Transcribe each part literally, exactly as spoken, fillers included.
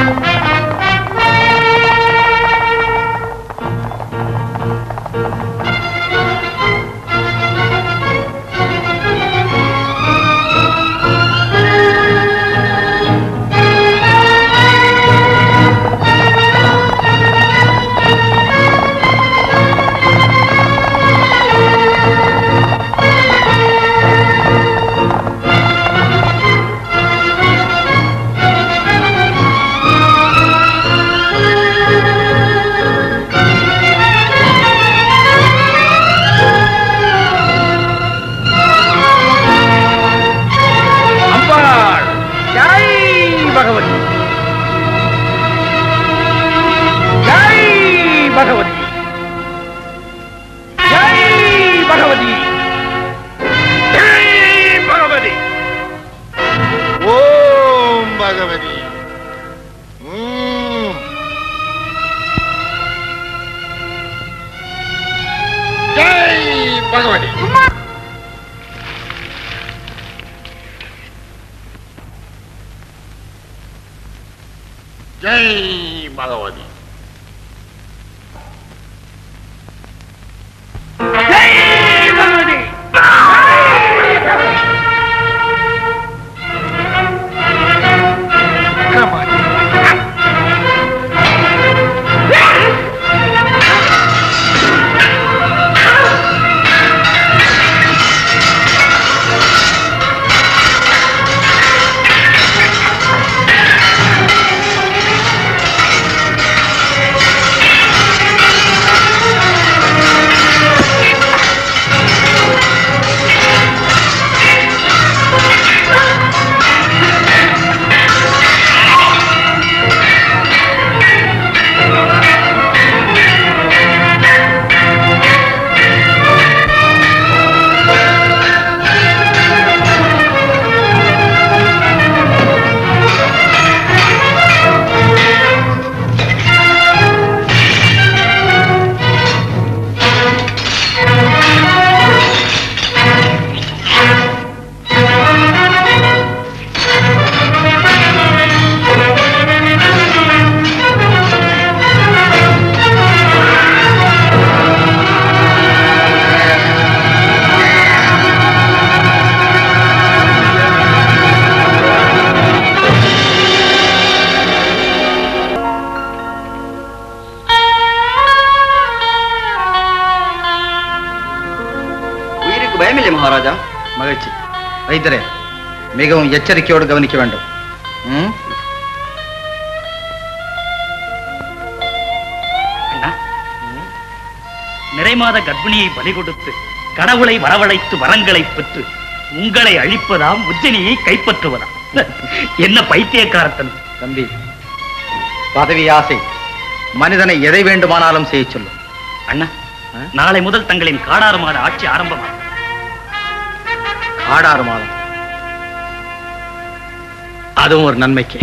மகாராஜா. மகிழ்ச்சி. வைத்தியரே, மிகவும் எச்சரிக்கையோடு கவனிக்க வேண்டும். நிறைமாத கர்ப்பிணியை பலி கொடுத்து கடவுளை வரவழைத்து வரங்களை பெற்று உங்களை அழிப்பதாம், உஜ்ஜனியை கைப்பற்றுவதாம். என்ன பைத்தியக்காரத்தன் தம்பி. பதவி ஆசை மனிதனை எதை வேண்டுமானாலும் செய்ய சொல்லும். அண்ணா, நாளை முதல் தங்களின் காடாறு மாத ஆட்சி ஆரம்பமாகும். காடாறு மாதம், அதுவும் ஒரு நன்மைக்கு.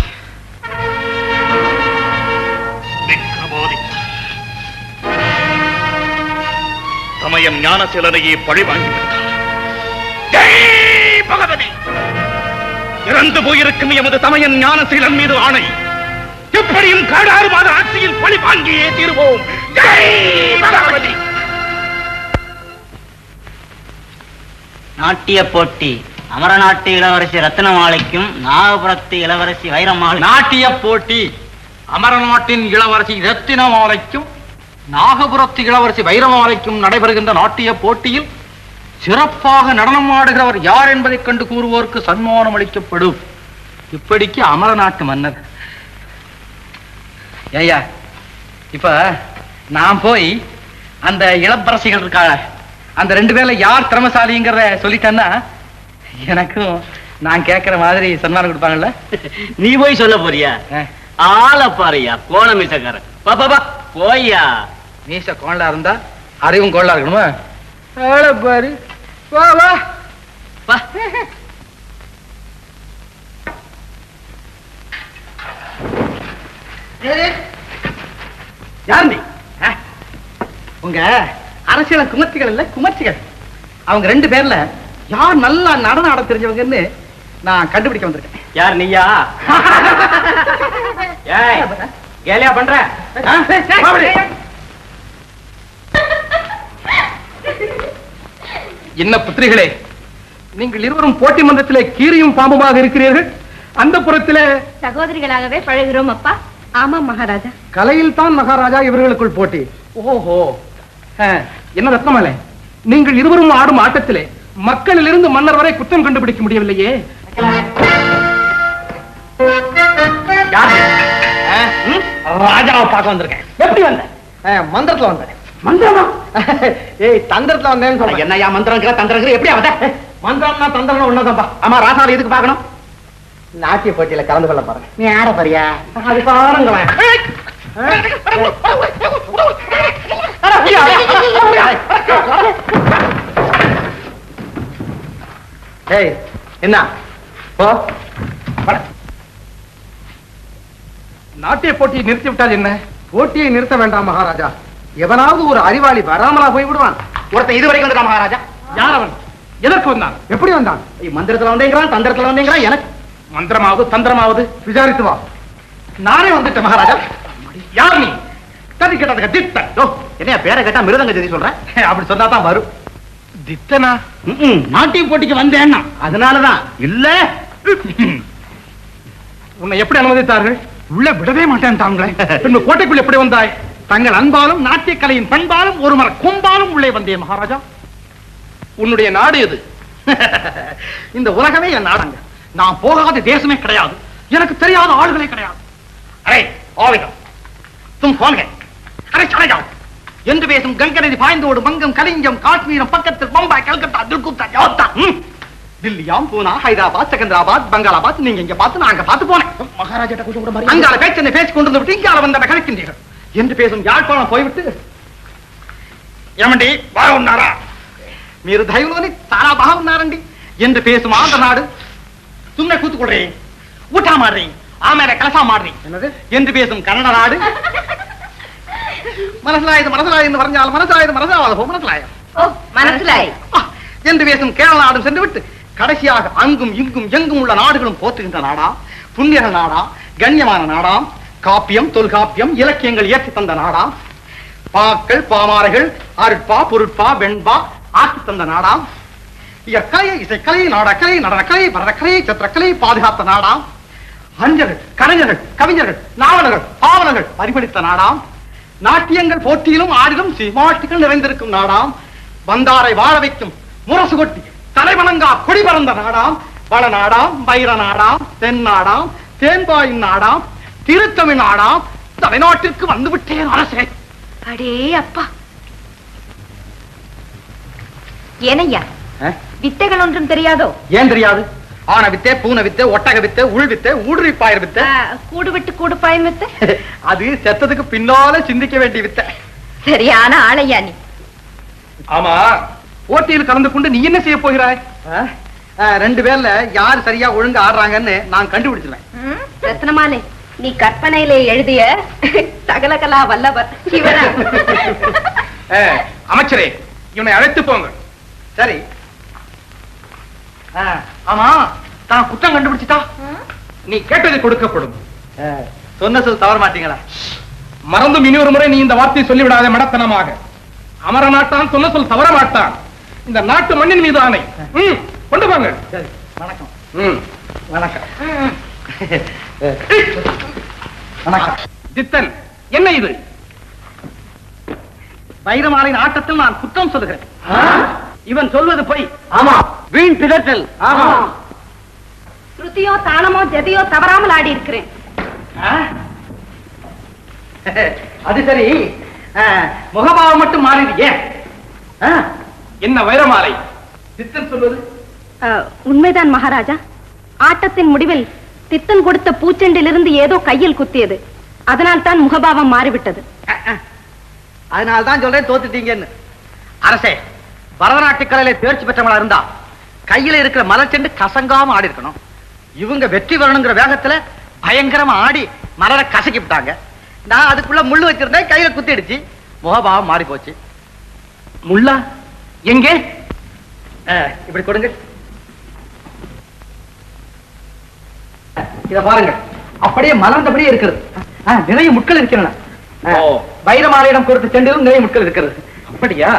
சமயம் ஞானசீலனையே பழி வாங்கிவிட்டார். இறந்து போயிருக்கும் எமது தமையன் ஞானசீலன் மீது ஆணை, எப்படியும் காடாறு மாத ஆட்சியில் பழி வாங்கியே தீர்வோம். பகவதி. நாட்டிய போட்டி அமரநாட்டு இளவரசி ரத்னமாலைக்கும் நாகபுரத்து இளவரசி வைரமாலை. நாட்டிய போட்டி அமரநாட்டின் இளவரசி ரத்தினமாலைக்கும் நாகபுரத்து இளவரசி வைரமாலைக்கும் நடைபெறுகின்ற நாட்டிய போட்டியில் சிறப்பாக நடனம் ஆடுகிறவர் யார் என்பதை கண்டு கூறுவோருக்கு சன்மானம் அளிக்கப்படும். இப்படிக்கு அமரநாட்டு மன்னர். ஏய்யா, இப்ப நான் போய் அந்த இளவரசிகள் இருக்காங்க, அந்த ரெண்டு பேர்ல யார் திறமசாலிங்கிறத சொல்லிட்டேன்னா எனக்கும் நான் கேட்கிற மாதிரி சன்மானம் கொடுப்பாங்கல்ல. நீ போய் சொல்ல போறியா? ஆள பாருயா, கோண மீசக்காரன். பாப்பா போய்யா. மீச கோணலா இருந்தா அறிவும் கோணலா இருக்கணுமா? ஆள பாரு. வா வா வா. யார் நீ? உங்க அரசியல குமர்த்திகள் இல்ல, குமர்த்திகள். அவங்க ரெண்டு பேர்ல யார் நல்லா நடனம் ஆட தெரிஞ்சவங்கன்னு நான் கண்டுபிடிக்க வந்திருக்கேன். யார் நீயா? கேலியா பண்ற? என்ன புத்திரிகளே, நீங்கள் இருவரும் போட்டி மன்றத்திலே கீரியும் பாம்புமாக இருக்கிறீர்கள். அந்த புறத்திலே சகோதரிகளாகவே பழகிறோம் அப்பா. ஆமா மகாராஜா. கலையில் தான் மகாராஜா இவர்களுக்குள் போட்டி. ஓஹோ, என்ன ரத்னமாலை, நீங்கள் இருவரும் ஆடும் ஆட்டத்திலே மக்களிலிருந்து மன்னர் வரை குற்றம் கண்டுபிடிக்க முடியவில்லையே. ராஜாவை பார்க்க வந்திருக்கேன். எப்படி வந்த? மந்திரத்துல வந்தேன். மந்திரமா? ஏய், தந்திரத்துல வந்தேன்னு சொல்றேன். என்னையா மந்திரங்கிற தந்திரங்கிற எப்படி வந்த? மந்திரம்னா தந்திரம் ஒண்ணாதான்பா. ஆமா, ராசாவை எதுக்கு பார்க்கணும்? நாட்டிய போட்டியில கலந்து கொள்ள பாருங்க. நீ ஆட போறியா? அது பாருங்களேன். ஏய், என்ன போ. நாட்டிய போட்டியை நிறுத்தி விட்டால் என்ன? போட்டியை நிறுத்த வேண்டாம் மகாராஜா. எவனாவது ஒரு அறிவாளி வராமலா போய் விடுவான். ஒருத்தன் இதுவரைக்கும் வந்துட்டான் மகாராஜா. யார் அவன்? எதற்கு வந்தான்? எப்படி வந்தான்? மந்திரத்துல வந்தேங்கிறான், தந்திரத்துல வந்தேங்கிறான். எனக்கு மந்திரமாவது தந்திரமாவது விசாரித்து வா. நானே வந்துட்டேன் மகாராஜா. யார் நீ? கதி கேட்டதுக்கு தித்தன். என்னையா பேரை கேட்டா மிருதங்க ஜெதி சொல்றேன். அப்படி சொன்னா தான் வரும். தித்தனா? நாட்டிய போட்டிக்கு வந்தேன்னா அதனாலதான். இல்ல உன்னை எப்படி அனுமதித்தார்கள்? உள்ள விடவே மாட்டேன் தாங்களே. பின்பு கோட்டைக்குள் எப்படி வந்தாய்? தங்கள் அன்பாலும் நாட்டிய கலையின் பண்பாலும் ஒரு மர கொம்பாலும் உள்ளே வந்தேன் மகாராஜா. உன்னுடைய நாடு எது? இந்த உலகமே என் நாடங்க. நான் போகாத தேசமே கிடையாது. எனக்கு தெரியாத ஆளுகளே கிடையாது. அரே ஆவிதம் தும் போங்க. அரே சலையா என்று பேசும் கங்கை நதி பாய்ந்தோடு மங்கம் கலிங்கம் காஷ்மீரம் பக்கத்தில் பம்பாய் கல்கத்தா தில்குத்தா ஜோத்தா தில்லியாம் பூனா ஹைதராபாத் செகந்திராபாத் பங்களாபாத் நீங்க இங்க பார்த்து நான் அங்க பார்த்து போனேன். மகாராஜா கொஞ்சம் கூட மாதிரி அங்கால பேச்சனை பேசி கொண்டு வந்து விட்டு இங்கால வந்த கழிக்கின்றீர்கள் என்று பேசும் யாழ்ப்பாணம் போய்விட்டு ఏమండి బాగున్నారా? మీరు దైవంలోని చాలా బాగున్నారండి என்று பேசும் ஆந்திர நாடு சும்மா கூத்துக்கொள்றே ஊட்டா மாடுறீ ஆமேல கலசா மாடுறீ என்று பேசும் கன்னட நாடு மனசிலாயது மனசிலாய் என்று പറഞ്ഞால் மனசிலாயது மனசாவாத மனசிலாயம் மனசிலாய் என்று பேசும் கேரள நாடும் சென்று விட்டு கடைசியாக அங்கும் இங்கும் எங்கும் உள்ள நாடுகளும் போற்றுகின்ற நாடா, புண்ணிய நாடா, கண்ணியமான நாடாம், காப்பியம் தொல்காப்பியம் இலக்கியங்கள் இயற்றி தந்த நாடாம், பாக்கள் பாமாரைகள் அருட்பா பொருட்பா வெண்பா ஆக்கி தந்த நாடாம், இயற்கலை இசைக்கலை நாடக்கலை நடனக்கலை பரதக்கலை சித்திரக்கலை பாதுகாத்த நாடாம், அறிஞர்கள் கலைஞர்கள் கவிஞர்கள் நாவலர்கள் பாவலர்கள் பரிபலித்த நாடாம், நாட்டியங்கள் போட்டியிலும் ஆடிலும் சிமாட்டிகள் நிறைந்திருக்கும் நாடாம், வந்தாரை வாழ வைக்கும் முரசு கொட்டி தலைவணங்கா கொடி பறந்த நாடாம், வள நாடாம், வைர நாடாம், தென் நாடாம், தேன்பாயின் நாடாம், திருத்தமிழ் நாடாம், தலைநாட்டிற்கு வந்து விட்டேன் அரசே. அடே அப்பா, ஏனையா வித்தைகள் ஒன்றும் தெரியாதோ? ஏன் தெரியாது? ஆன வித்தை, பூனை வித்தை, ஒட்டக வித்தை, உள் வித்தை, ஊடுருவிப்பாயர் வித்தை, கூடு விட்டு கூடு பாயும் வித்தை. அது செத்ததுக்கு பின்னால சிந்திக்க வேண்டிய வித்தை. சரியான ஆளையா நீ. ஆமா, போட்டியில் கலந்து கொண்டு நீ என்ன செய்ய போகிறாய்? ரெண்டு பேர்ல யார் சரியா ஒழுங்கா ஆடுறாங்கன்னு நான் கண்டுபிடிச்சிருவேன். ரத்னமாலே, நீ கற்பனையிலே எழுதிய சகலகலா வல்லவர் சிவரா. அமைச்சரே, இவனை அழைத்து போங்க. சரி. ஆமா, தான் குற்றம் கண்டுபிடிச்சிட்டா நீ கேட்டது கொடுக்கப்படும். சொன்ன சொல் தவற மாட்டீங்களா? மறந்தும் இன்னொரு முறை நீ இந்த வார்த்தையை சொல்லிவிடாத மடத்தனமாக. அமர நாட்டான் சொன்ன சொல் தவற மாட்டான். இந்த நாட்டு மண்ணின் மீது ஆணை. கொண்டு போங்க. வணக்கம். வணக்கம். வணக்கம். தித்தன், என்ன இது? வைரமாலின் ஆட்டத்தில் நான் குற்றம் சொல்லுகிறேன். இவன் சொல்வது பொய். ஆமா, வீண் பிதற்றல். ஆமா, ஸ்ருதியோ தானமோ ஜதியோ தவறாமல் ஆடி இருக்கிறேன். அது சரி, முகபாவம் மட்டும் மாறிடு. ஏன்? என்ன வைரமாலை தித்தன் சொல்வது? உண்மைதான் மகாராஜா. ஆட்டத்தின் முடிவில் தித்தன் கொடுத்த பூச்செண்டிலிருந்து ஏதோ கையில் குத்தியது. அதனால் தான் முகபாவம் மாறிவிட்டது. அதனால்தான் சொல்றேன் தோத்துட்டீங்கன்னு. அரசே, பரதநாட்டிய கலையில தேர்ச்சி பெற்றவங்களா இருந்தா கையில இருக்கிற மலர் செண்டு கசங்காம ஆடி இருக்கணும். இவங்க வெற்றி வரணுங்கிற வேகத்துல பயங்கரமா ஆடி மலரை கசக்கி விட்டாங்க. நான் அதுக்குள்ள முள்ளு வச்சிருந்தேன், கையில குத்திடுச்சு, முகபாவம் மாறி போச்சு. முள்ளா எங்கே? இப்படி கொடுங்க. இத பாருங்க, அப்படியே மலர்ந்தபடியே இருக்கிறது. நிறைய முட்கள் இருக்கின்றன. வைரமாலையிடம் கொடுத்த செண்டிலும் நிறைய முட்கள் இருக்கிறது. அப்படியா?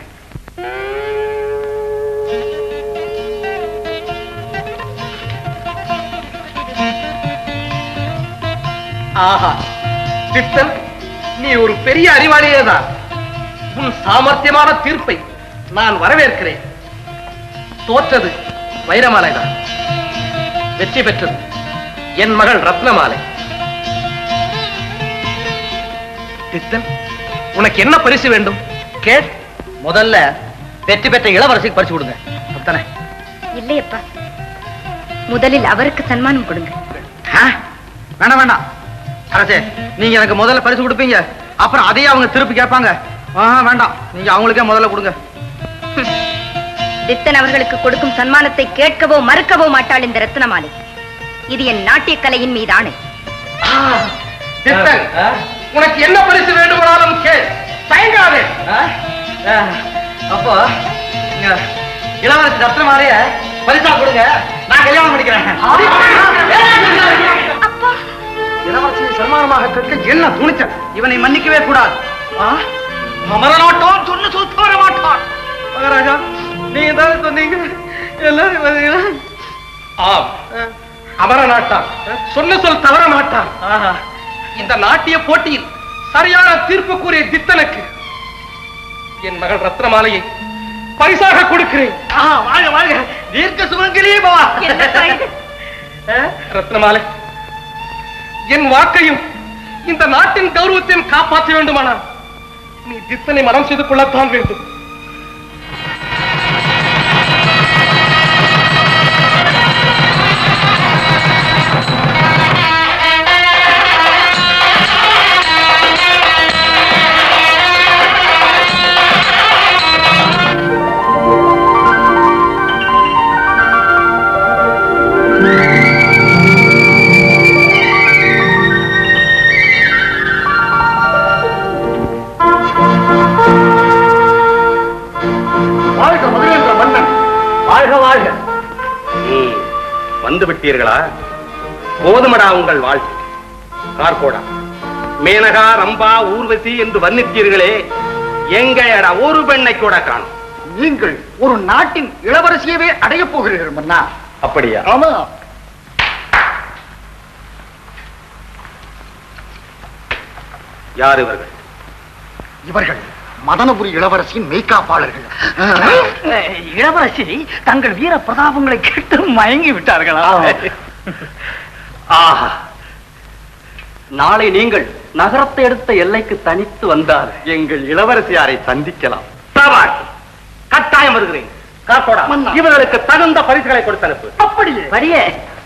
ஆஹா, சித்தன், நீ ஒரு பெரிய அறிவாளியே தான். உன் சாமர்த்தியமான தீர்ப்பை நான் வரவேற்கிறேன். தோற்றது வைரமாலை தான், வெற்றி பெற்றது என் மகள் ரத்னமாலை. சித்தன், உனக்கு என்ன பரிசு வேண்டும்? கேள். முதல்ல வெற்றி பெற்ற இளவரசிக்கு பரிசு கொடுங்க. அப்படித்தானே? இல்லையப்பா, முதலில் அவருக்கு சன்மானம் கொடுங்க. வேணாம் வேண்டாம் அரசே, நீங்க எனக்கு முதல்ல பரிசு கொடுப்பீங்க, அப்புறம் அதையே அவங்க திருப்பி கேட்பாங்க. வேண்டாம், நீங்க அவங்களுக்கே முதல்ல கொடுங்க. தித்தன் அவர்களுக்கு கொடுக்கும் சன்மானத்தை கேட்கவோ மறுக்கவோ மாட்டாள் இந்த ரத்னமாலை. இது என் நாட்டிய கலையின் மீது ஆணை. தித்தன், உனக்கு என்ன பரிசு வேண்டுமானாலும் கேள், தயங்காதே. அப்போ இளவரசி ரத்னமாலைய பரிசா கொடுங்க, நான் கல்யாணம் பண்ணிக்கிறேன். இளவரசியை சன்மானமாக கேட்க என்ன துணிச்ச? இவனை மன்னிக்கவே கூடாது. அமரநாட்டம் சொன்ன சொல் தவற மாட்டான். மகாராஜா, நீங்க தானே சொன்னீங்க எல்லாரும். ஆம், அமரநாட்டான் சொன்ன சொல் தவற மாட்டான். இந்த நாட்டிய போட்டியில் சரியான தீர்ப்பு கூறிய தித்தனுக்கு என் மகள் ரத்னமாலையை பரிசாக கொடுக்கிறேன். வாழ்க வாழ்க, தீர்க்க சுமங்கலியே பாவா. ரத்னமாலை, என் வாக்கையும் இந்த நாட்டின் கௌரவத்தையும் காப்பாற்ற வேண்டுமானால் நீ தித்தனை மனம் செய்து கொள்ளத்தான் வேண்டும். வந்து விட்டீர்களா? போதுமடா உங்கள் வாழ்க்கை. கார்கோடா, மேனகா, ரம்பா, ஊர்வசி என்று வர்ணித்தீர்களே, எங்கடா ஒரு பெண்ணை கூட காணும். நீங்கள் ஒரு நாட்டின் இளவரசியவே அடைய போகிறீர்கள் மன்னா. அப்படியா? ஆமா. யார் இவர்கள்? இவர்கள் மதனபுரி இளவரசியின் மெய்காப்பாளர்கள். இளவரசி தங்கள் வீர பிரதாபங்களை கேட்டு மயங்கி விட்டார்களா? ஆஹா, நாளை நீங்கள் நகரத்தை எடுத்த எல்லைக்கு தனித்து வந்தால் எங்கள் இளவரசியாரை சந்திக்கலாம். கட்டாயம் வருகிறேன். கார்கோடா, இவர்களுக்கு தகுந்த பரிசுகளை கொடுத்து அனுப்பு. அப்படியே வரியே.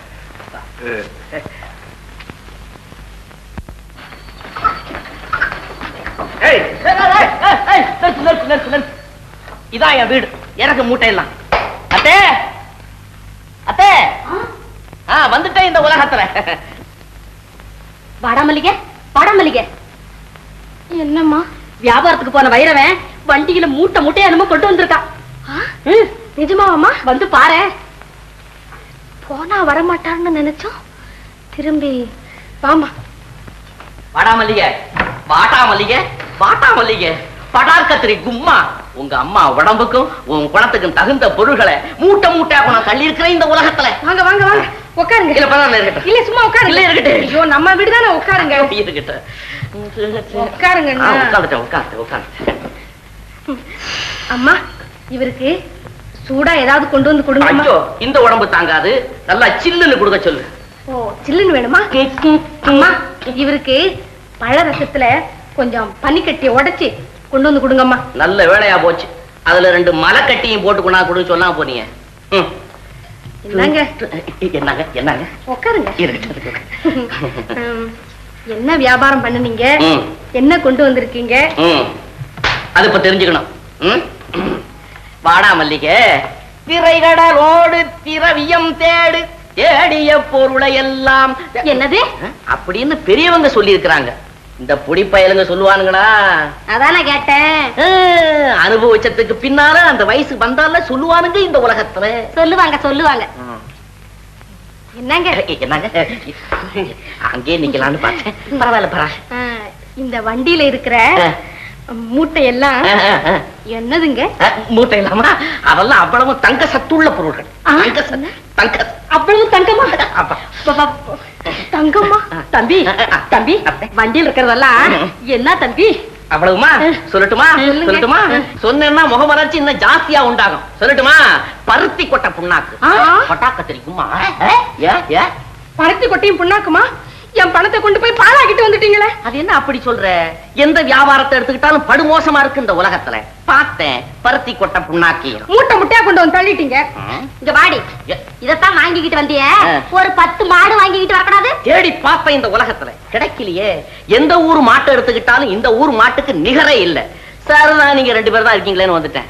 இதான் என் வீடு. எனக்கு மூட்டை எல்லாம். அத்தே அத்தே வந்துட்டேன் இந்த உலகத்துல. வாடாமல்லிகை, வாடாமல்லிகை. என்னம்மா? வியாபாரத்துக்கு போன வைரவன் வண்டியில மூட்டை மூட்டையா என்னமோ கொண்டு வந்திருக்கான். நிஜமாவாமா? வந்து பாரு. போனா வரமாட்டான்னு நினைச்சோம், திரும்பி வாமா. வாடாமல்லிகை, வாட்டாமல்லிகை, வாட்டாமல்லிகை, படார்கத்திரி கும்மா. உங்க அம்மா உடம்புக்கும் உன் குணத்துக்கும் தகுந்த பொருள்களை மூட்டை மூட்டையா நான் தள்ளி இருக்கிறேன் இந்த உலகத்துல. வாங்க வாங்க வாங்க, உட்காருங்க. இல்ல பரவாயில்ல, இருக்கட்டும். இல்ல சும்மா உட்காருங்க. இல்ல இருக்கட்டும். ஐயோ, நம்ம வீடு தானே, உட்காருங்க. இருக்கட்டும், உட்காருங்க. உட்காந்துட்டேன் உட்காந்து உட்காந்து. அம்மா, இவருக்கு சூடா ஏதாவது கொண்டு வந்து கொடுங்க. ஐயோ, இந்த உடம்பு தாங்காது, நல்லா சில்லுன்னு கொடுக்க சொல்லு. ஓ, சில்லுன்னு வேணுமா? அம்மா, இவருக்கு பழ ரசத்துல கொஞ்சம் பனிக்கட்டிய உடைச்சு கொண்டு வந்து கொடுங்கம்மா. நல்ல வேலையா போச்சு. அதுல ரெண்டு மலை கட்டியும் போட்டு கொண்டா கொடுக்க சொன்னா போனீங்க. என்னங்க என்னங்க என்னங்க உட்காருங்க. இருக்கட்டும். என்ன வியாபாரம் பண்ணுனீங்க? என்ன கொண்டு வந்திருக்கீங்க? அது இப்ப தெரிஞ்சுக்கணும். வாடாமல்லிகை, திரைகடலோடு திரவியம் தேடு தேடிய பொருளை எல்லாம். என்னது அப்படின்னு பெரியவங்க சொல்லி இருக்கிறாங்க. இந்த புடிப்பயலுங்க சொல்லுவானுங்களா? அதான கேட்டேன். அனுபவிச்சதுக்கு பின்னால அந்த வயசு வந்தால சொல்லுவானுங்க இந்த உலகத்துல. சொல்லுவாங்க சொல்லுவாங்க. என்னங்க என்னங்க அங்கே நிக்கலாம்னு பார்த்தேன். பரவாயில்ல பரவாயில்ல. இந்த வண்டியில இருக்கிற மூட்டை எல்லாம் என்னதுங்க? மூட்டை இல்லாம அதெல்லாம் அவ்வளவு தங்க சத்துள்ள பொருட்கள். தங்க அவ்வளவு தங்கமா? தங்கம்மா? தம்பி தம்பி வண்டியில் இருக்கிறதெல்லாம் என்ன தம்பி? அவ்வளவுமா? சொல்லட்டுமா சொல்லட்டுமா? சொன்னா முகமலர்ச்சி இன்னும் ஜாஸ்தியா உண்டாகும். சொல்லட்டுமா? பருத்தி கொட்டை புண்ணாக்கு. கொட்டாக்க தெரியுமா? பருத்தி கொட்டையும் புண்ணாக்குமா? என் பணத்தை கொண்டு போய் பாழாக்கிட்டு வந்துட்டீங்களே. அது என்ன அப்படி சொல்ற? எந்த வியாபாரத்தை எடுத்துக்கிட்டாலும் படுமோசமா இருக்கு இந்த உலகத்துல. பார்த்தேன் பருத்தி கொட்டை புண்ணாக்கி மூட்டை முட்டையா கொண்டு வந்து தள்ளிட்டீங்க. இங்க வாடி, இதத்தான் வாங்கிக்கிட்டு வந்திய. ஒரு பத்து மாடு வாங்கிக்கிட்டு வரக்கூடாது? தேடி பாப்பேன் இந்த உலகத்துல கிடைக்கலையே. எந்த ஊர் மாட்டை எடுத்துக்கிட்டாலும் இந்த ஊர் மாட்டுக்கு நிகரே இல்ல. சார்தான் நீங்க ரெண்டு பேரும் தான் இருக்கீங்களேன்னு வந்துட்டேன்.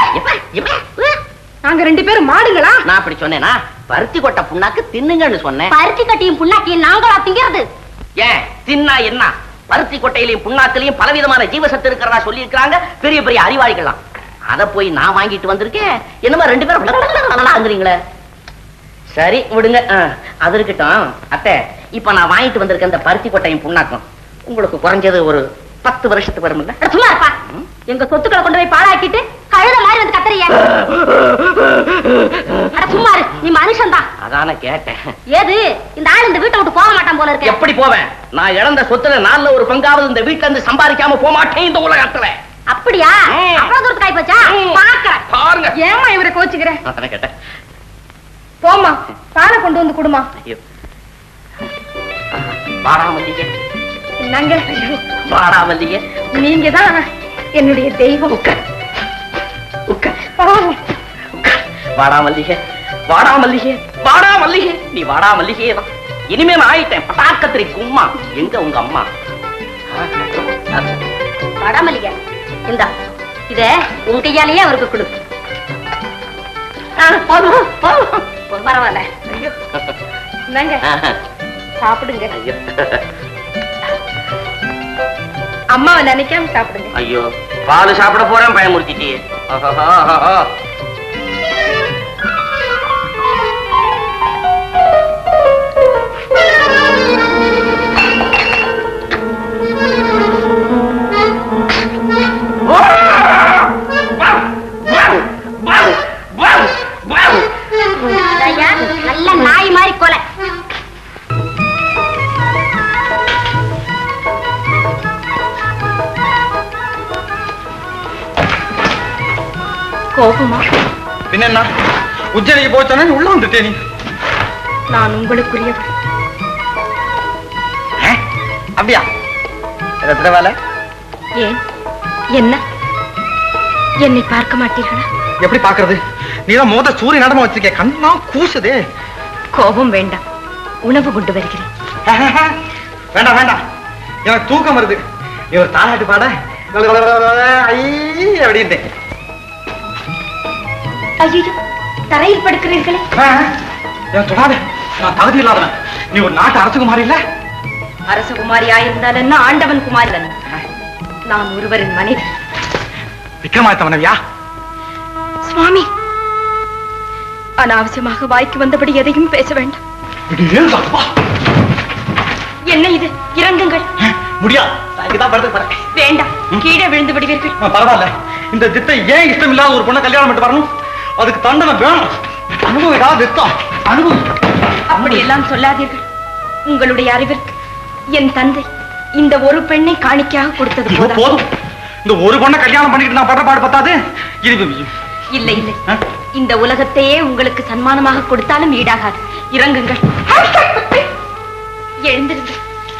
நாங்க ரெண்டு பேரும் மாடுங்களா? நான் அப்படி சொன்னேனா? பருத்தி கொட்டை புண்ணாக்கு தின்னுங்கன்னு சொன்னேன். பருத்தி கொட்டையும் புண்ணாக்கையும் நாங்களா திங்கிறது? ஏன் தின்னா என்ன? பருத்தி கொட்டையிலையும் புண்ணாக்கிலையும் பலவிதமான ஜீவசத்து இருக்கிறதா சொல்லி இருக்காங்க பெரிய பெரிய அறிவாளிகள்லாம். அத போய் நான் வாங்கிட்டு வந்திருக்கேன். என்னமா ரெண்டு பேரும் சரி விடுங்க. அது இருக்கட்டும் அத்தை. இப்ப நான் வாங்கிட்டு வந்திருக்கேன் இந்த பருத்தி கொட்டையும் புண்ணாக்கும் உங்களுக்கு குறைஞ்சது ஒரு பத்து வருஷத்துக்கு வரும்ல? சும்மா இருப்பா. எங்க சொத்துக்களை கொண்டு போய் பாழாக்கிட்டு கழுத மாதிரி வந்து கத்துறிய. சும்மா இரு, நீ மனுஷன் தான். அதான கேட்டேன். ஏது இந்த ஆள் இந்த வீட்டை விட்டு போக மாட்டான் போல இருக்கு. எப்படி போவேன்? நான் இழந்த சொத்துல நாலுல ஒரு பங்காவது இந்த வீட்டுல இருந்து சம்பாதிக்காம போக மாட்டேன் இந்த உலகத்துல. அப்படியா? அவ்வளவு தூரத்துக்கு ஆயி போச்சா? பாக்குறேன் பாருங்க. ஏமா இவரை கோச்சுக்கிறேன்? அதான கேட்டேன். போமா, பாலை கொண்டு வந்து குடுமா. வாடாமல்லிகை. என்னங்க வாடாமல்லிகை, நீங்க தான் என்னுடைய தெய்வம். உட்கார் உட்கார். வாடாமல்லிகை வாடாமல்லிகை வாடாமல்லிகை. நீ வாடாமல்லிகை தான். இனிமே நான் ஆயிட்டேன் பட்டாக்கத்திரி கும்மா. எங்க உங்க அம்மா? வாடாமல்லிகை இந்தா, இத உங்க கையாலேயே அவருக்கு கொடு. பரவாயில்ல. என்னங்க சாப்பிடுங்க. அம்மாவை நினைக்காம சாப்பிடுங்க. ஐயோ, பால் சாப்பிட போறேன் பயமுறுத்திட்டியே. நல்ல நாய் மாதிரி கொலை. கோபமா? பின்ன உஜ்ஜனிக்கு போச்சானே உள்ள வந்துட்டே. நீ நான் உங்களுக்குரியவள். அப்படியா? எத்தனை வேலை? ஏன் என்ன என்னை பார்க்க மாட்டீர்களா? எப்படி பாக்குறது? நீதான் மோத சூரிய நடமா வச்சிருக்க. கண்ணா கூசுதே. கோபம் வேண்டாம், உணவு கொண்டு வருகிறேன். வேண்டாம் வேண்டாம், எனக்கு தூக்கம் வருது. இவர் தாலாட்டு பாட அப்படின்னு. ஐயோ, தரையில் படுக்கிறீர்களே. தொடாத, நான் தகுதி இல்லாதவன். நீ ஒரு நாட்டு அரசகுமாரி இல்ல? அரசகுமாரியா இருந்தால் என்ன, ஆண்டவன் குமாரி தானே. நான் ஒருவரின் மனைவி. விக்ரமாதித்த மனைவியா? சுவாமி, அனாவசியமாக வாய்க்கு வந்தபடி எதையும் பேச வேண்டாம். என்ன இது? இறங்குங்கள். முடியாது, வேண்டாம், கீழே விழுந்து விடுவீர்கள். பரவாயில்ல. இந்த தித்தை ஏன் இஷ்டம் இல்லாத ஒரு பொண்ணை கல்யாணம் பண்ணிட்டு வரணும்? அதுக்கு தண்டனை வேணும். அனுபவம் ஏதாவது திட்டம் அனுபவம். அப்படி எல்லாம் சொல்லாதீர்கள். உங்களுடைய அறிவிற்கு என் தந்தை இந்த ஒரு பெண்ணை காணிக்கையாக கொடுத்தது போதும். இந்த ஒரு பொண்ணை கல்யாணம் பண்ணிட்டு நான் படுற பாடு பத்தாது. இல்லை இல்லை, இந்த உலகத்தையே உங்களுக்கு சன்மானமாக கொடுத்தாலும் ஈடாகாது. இறங்குங்கள். எழுந்திருங்கள்.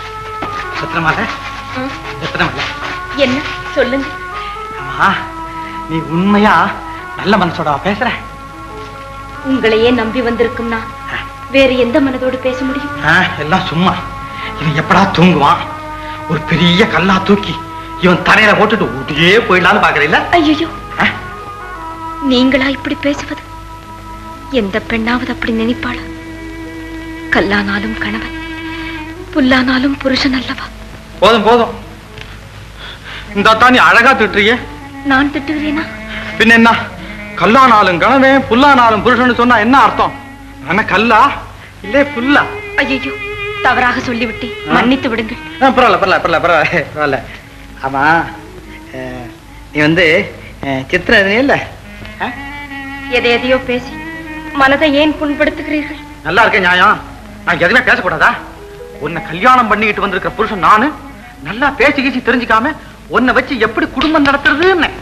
என்ன சொல்லுங்க. நீ உண்மையா நல்ல மனசோட பேசுற? உங்களையே நம்பி வந்திருக்கும் நான் வேறு எந்த மனதோடு பேச முடியும்? எல்லாம் சும்மா. இவன் எப்படா தூங்குவான்? ஒரு பெரிய கல்லா தூக்கி இவன் தரையில போட்டுட்டு ஊட்டியே போயிடலான்னு பாக்குறீல்ல? ஐயோ, நீங்களா இப்படி பேசுவது? எந்த பெண்ணாவது அப்படி நினைப்பாளா? கல்லானாலும் கணவன், புல்லானாலும் புருஷன் அல்லவா? போதும் போதும். இந்த தான் நீ அழகா திட்டுறியே. நான் திட்டுகிறேனா? பின்ன என்ன? கல்லானாலும் கணவன், புல்லானாலும் புருஷன் சொன்னா என்ன அர்த்தம்? என்ன கல்லா இல்லே புல்லா? ஐயோ, தவறாக சொல்லிவிட்டேன், மன்னித்து விடுங்கள். பரவாயில்ல பரவாயில்ல பரவாயில்ல பரவாயில்ல பரவாயில்ல. ஆமா, நீ வந்து சித்திரம் இல்ல, எதை எதையோ பேசி மனதை ஏன் புண்படுத்துகிறீர்கள்? நல்லா இருக்கேன் நியாயம். நான் எதுவுமே பேசக்கூடாதா? உன்னை கல்யாணம் பண்ணிக்கிட்டு வந்திருக்கிற புருஷன் நானு. நல்லா பேசி கீசி தெரிஞ்சுக்காம உன்னை வச்சு எப்படி குடும்பம் நடத்துறதுன்னு.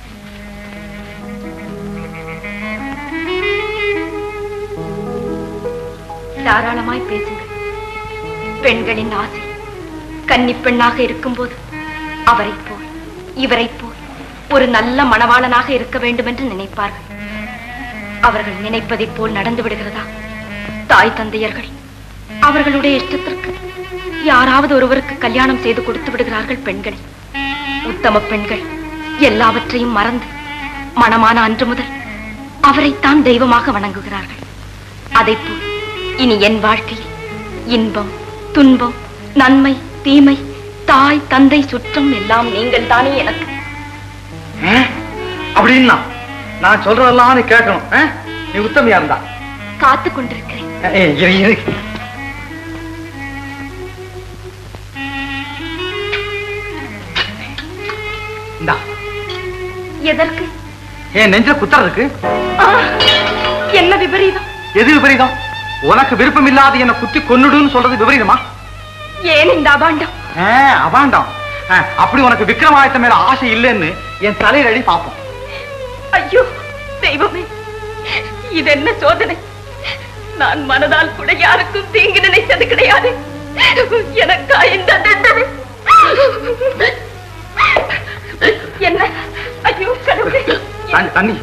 தாராளமாய் பேசுங்கள். பெண்களின் ஆசை கன்னி பெண்ணாக இருக்கும் போது அவரை போல் இவரை போல் ஒரு நல்ல மணவாளனாக இருக்க வேண்டும் என்று நினைப்பார்கள். அவர்கள் நினைப்பதை போல் நடந்து விடுகிறதா? தாய் தந்தையர்கள் அவர்களுடைய இஷ்டத்திற்கு யாராவது ஒருவருக்கு கல்யாணம் செய்து கொடுத்து விடுகிறார்கள் பெண்களை. உத்தம பெண்கள் எல்லாவற்றையும் மறந்து மணமான அன்று முதல் அவரைத்தான் தெய்வமாக வணங்குகிறார்கள். அதைப்போல் இனி என் வாழ்க்கையில் இன்பம், துன்பம், நன்மை, தீமை, தாய் தந்தை சுற்றம் எல்லாம் நீங்கள் தானே எனக்கு. அப்படின்னா நான் சொல்றதெல்லாம் நீ கேட்கணும். நீ உத்தமையா இருந்தா காத்து கொண்டிருக்கிறேன். எதற்கு? என் நெஞ்சில குத்துறதுக்கு. என்ன விபரீதம்? எது விபரீதம்? உனக்கு விருப்பம் இல்லாத என்ன குத்தி கொன்னுடுன்னு சொல்றது விபரீதமா? ஏன் இந்த அபாண்டம்? அபாண்டம்? அப்படி உனக்கு விக்ரமாதித்த மேல ஆசை இல்லைன்னு என் தலையில அடி பார்ப்போம். ஐயோ தெய்வமே, இது என்ன சோதனை? நான் மனதால் கூட யாருக்கும் தீங்கு நினைத்தது கிடையாது. எனக்கா இந்த தண்டனை? என்ன? ஐயோ கடவுளே! தண்ணி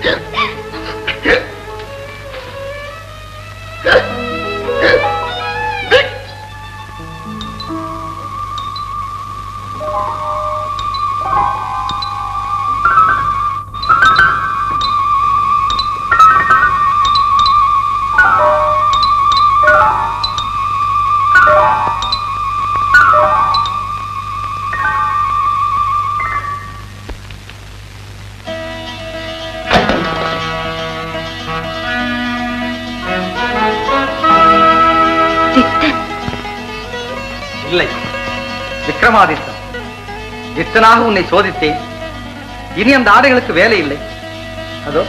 இல்லை. விக்ரமாதித்தன், இத்தனாக உன்னை சோதித்தேன். இனி அந்த ஆடைகளுக்கு வேலை இல்லை. அதோ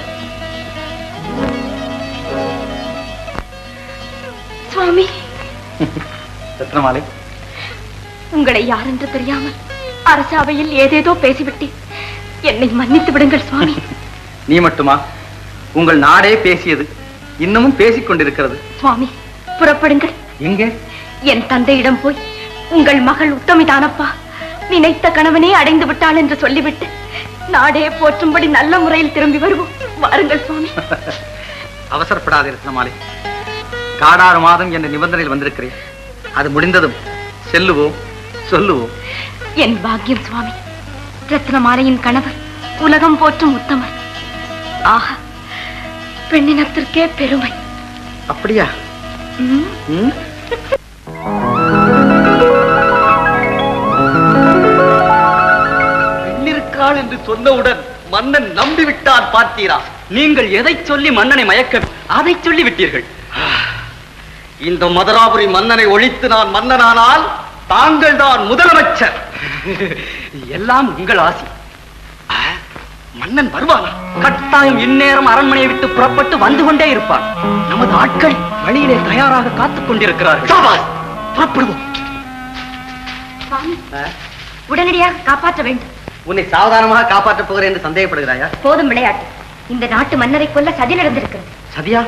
சுவாமி. ரத்னமாலை, உங்களை யார் என்று தெரியாமல் அரசாவையில் ஏதேதோ பேசிவிட்டேன். என்னை மன்னித்து விடுங்கள் சுவாமி. நீ மட்டுமா? உங்கள் நாடே பேசியது, இன்னமும் பேசிக் கொண்டிருக்கிறது. சுவாமி புறப்படுங்கள். எங்கே? என் தந்தையிடம் போய் உங்கள் மகள் உத்தமிதானப்பா, நினைத்த கணவனே அடைந்து விட்டாள் என்று சொல்லிவிட்டு நாடே போற்றும்படி நல்ல முறையில் திரும்பி வருவோம். வாருங்கள் சுவாமி. அவசரப்படாதே ரத்னமாலை. காடாறு மாதம் என்ற நிபந்தனையில் வந்திருக்கிறேன். அது முடிந்ததும் செல்லுவோம், சொல்லுவோம். என் பாக்கியம் சுவாமி. ரத்னமாலையின் கணவர் உலகம் போற்றும் உத்தமர். ஆஹா, பெண்ணினத்திற்கே பெருமை. அப்படியா? பெண்ணிருக்காள் என்று சொன்னவுடன் மன்னன் நம்பிவிட்டார். பார்த்தீரா? நீங்கள் எதை சொல்லி மன்னனை மயக்க அதை சொல்லி விட்டீர்கள். இந்த மதுராபுரி மன்னனை ஒழித்து நான் மன்னனானால் தாங்கள் தான் முதலமைச்சர். எல்லாம் உங்கள் ஆசி. மன்னன் வருவானா? கட்டாயம் இந்நேரம் அரண்மனையை விட்டு புறப்பட்டு வந்து கொண்டே இருப்பான். நமது ஆட்கள் வழியிலே தயாராக காத்துக் கொண்டிருக்கிறார்கள். புறப்படுவோம். உடனடியாக காப்பாற்ற வேண்டும். உன்னை சாவதானமாக காப்பாற்றப் போகிறேன் என்று சந்தேகப்படுகிறாயா? போதும் விளையாட்டு. இந்த நாட்டு மன்னரை கொல்ல சதி நடந்திருக்கிறது. சதியா?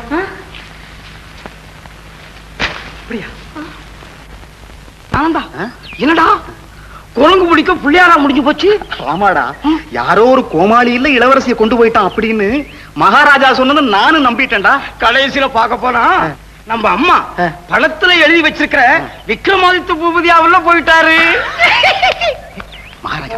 ஆனந்தா, என்னடா குரங்கு முடிக்க புள்ளியாரா முடிஞ்சு போச்சு? ஆமாடா, யாரோ ஒரு கோமாளி இல்ல இளவரசியை கொண்டு போயிட்டான் அப்படின்னு மகாராஜா சொன்னது நானும் நம்பிட்டேன்டா. கடைசியில பார்க்க போனா நம்ம அம்மா பழத்துல எழுதி வச்சிருக்கிற விக்ரமாதித்த பூபதியாவுல போயிட்டாரு. மகாராஜா,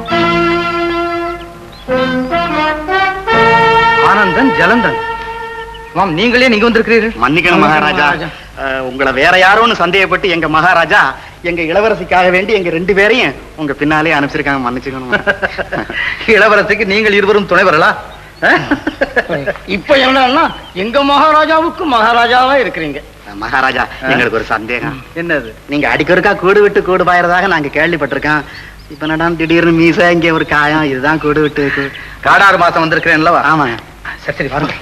ஆனந்தன், ஜலந்தன், நீங்களே நீங்க வந்திருக்கிறீர்கள். மன்னிக்கணும் மகாராஜா, உங்களை வேற யாரோன்னு சந்தேகப்பட்டு எங்க மகாராஜா எங்க இளவரசிக்காக வேண்டி எங்க ரெண்டு பேரையும் உங்க பின்னாலே அனுப்பிச்சிருக்காங்க. மன்னிச்சுக்கணும். இளவரசிக்கு நீங்கள் இருவரும் துணை வரலா? இப்ப என்னன்னா எங்க மகாராஜாவுக்கு மகாராஜாவா இருக்கிறீங்க. மகாராஜா, எங்களுக்கு ஒரு சந்தேகம். என்னது? நீங்க அடிக்கொருக்கா கூடு விட்டு கூடு பாயறதாக நாங்க கேள்விப்பட்டிருக்கோம். இப்ப நடான் திடீர்னு மீச இங்க ஒரு காயம், இதுதான் கூடு விட்டு. காடாறு மாசம் வந்திருக்கிறேன்ல. ஆமா. சரி சரி பாருங்க.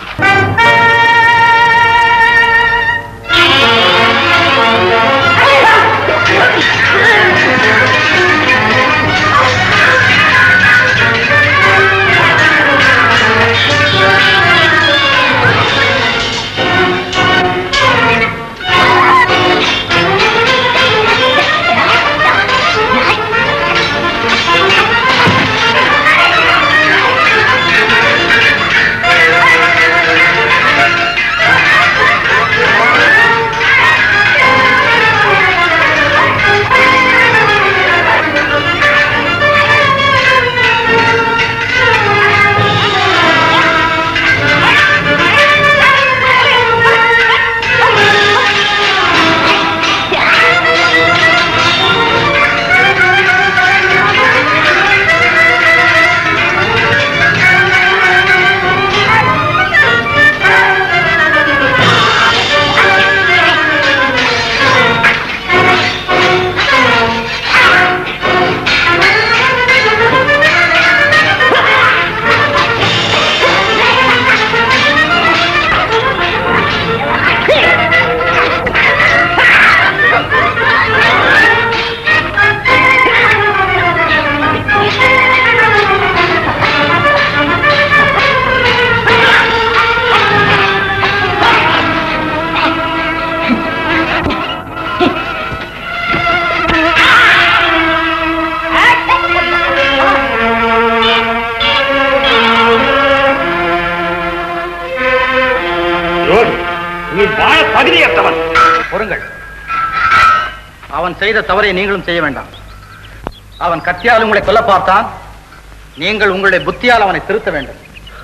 அவன் செய்த தவறை நீங்களும் செய்ய வேண்டாம். அவன் கத்தியால் உங்களை கொல்ல பார்த்தான். நீங்கள் உங்களுடைய புத்தியால் அவனை திருத்த வேண்டும்.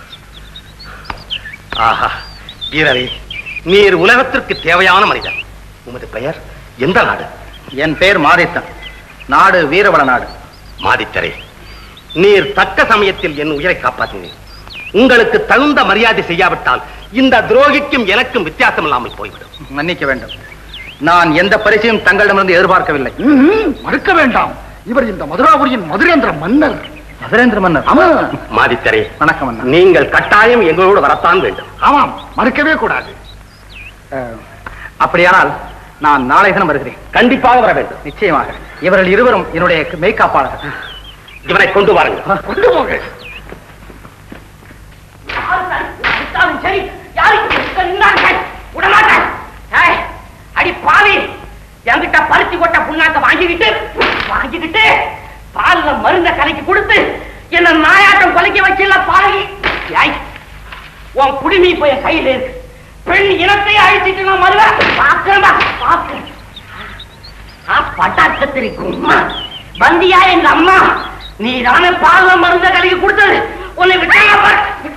ஆஹா வீரரே, நீர் உலகத்திற்கு தேவையான மனிதன். உமது பெயர் எந்த நாடு? என் பெயர் மாதித்தன். நாடு வீரவள நாடு. மாதித்தரே, நீர் தக்க சமயத்தில் என் உயிரை காப்பாற்றினீர். உங்களுக்கு தகுந்த மரியாதை செய்யாவிட்டால் இந்த துரோகிக்கும் எனக்கும் வித்தியாசம் இல்லாமல் போய்விடும். மன்னிக்க வேண்டும். நான் எந்த பரிசையும் தங்களிடமிருந்து எதிர்பார்க்கவில்லை. மறுக்க வேண்டாம். இவர் இந்த மதுராபுரியின் மதுரேந்திர மன்னர். மதுரேந்திர மன்னர்? ஆமா. மாதித்தரே, வணக்கம் அண்ணா. நீங்கள் கட்டாயம் எங்களோடு வரத்தான் வேண்டும். ஆமாம், மறுக்கவே கூடாது. அப்படியானால் நான் நாளை தினம் வருகிறேன். கண்டிப்பாக வர வேண்டும். நிச்சயமாக. இவர்கள் இருவரும் என்னுடைய மெய்காப்பாளர்கள். இவனை கொண்டு வாருங்கள். கொண்டு போங்க. சரி, அடி பாவி, என்கிட்ட பருத்தி கொட்ட புண்ணாக்க வாங்கிக்கிட்டு வாங்கிக்கிட்டு பால்ல மருந்த கலக்கி கொடுத்து என்ன நாயாட்டம் கொலைக்க வச்சில பாவி. உன் குடிமி போய் கையில இருக்கு. பெண் இனத்தை அழிச்சிட்டு நான் மருவ பாக்கிறேன்பா பாக்கிறேன். பட்டாக்கத்திரி கும்மா வந்தியா எங்க அம்மா? நீ தானே பால்ல மருந்த கலக்கி கொடுத்தது. உன்னை விட்டா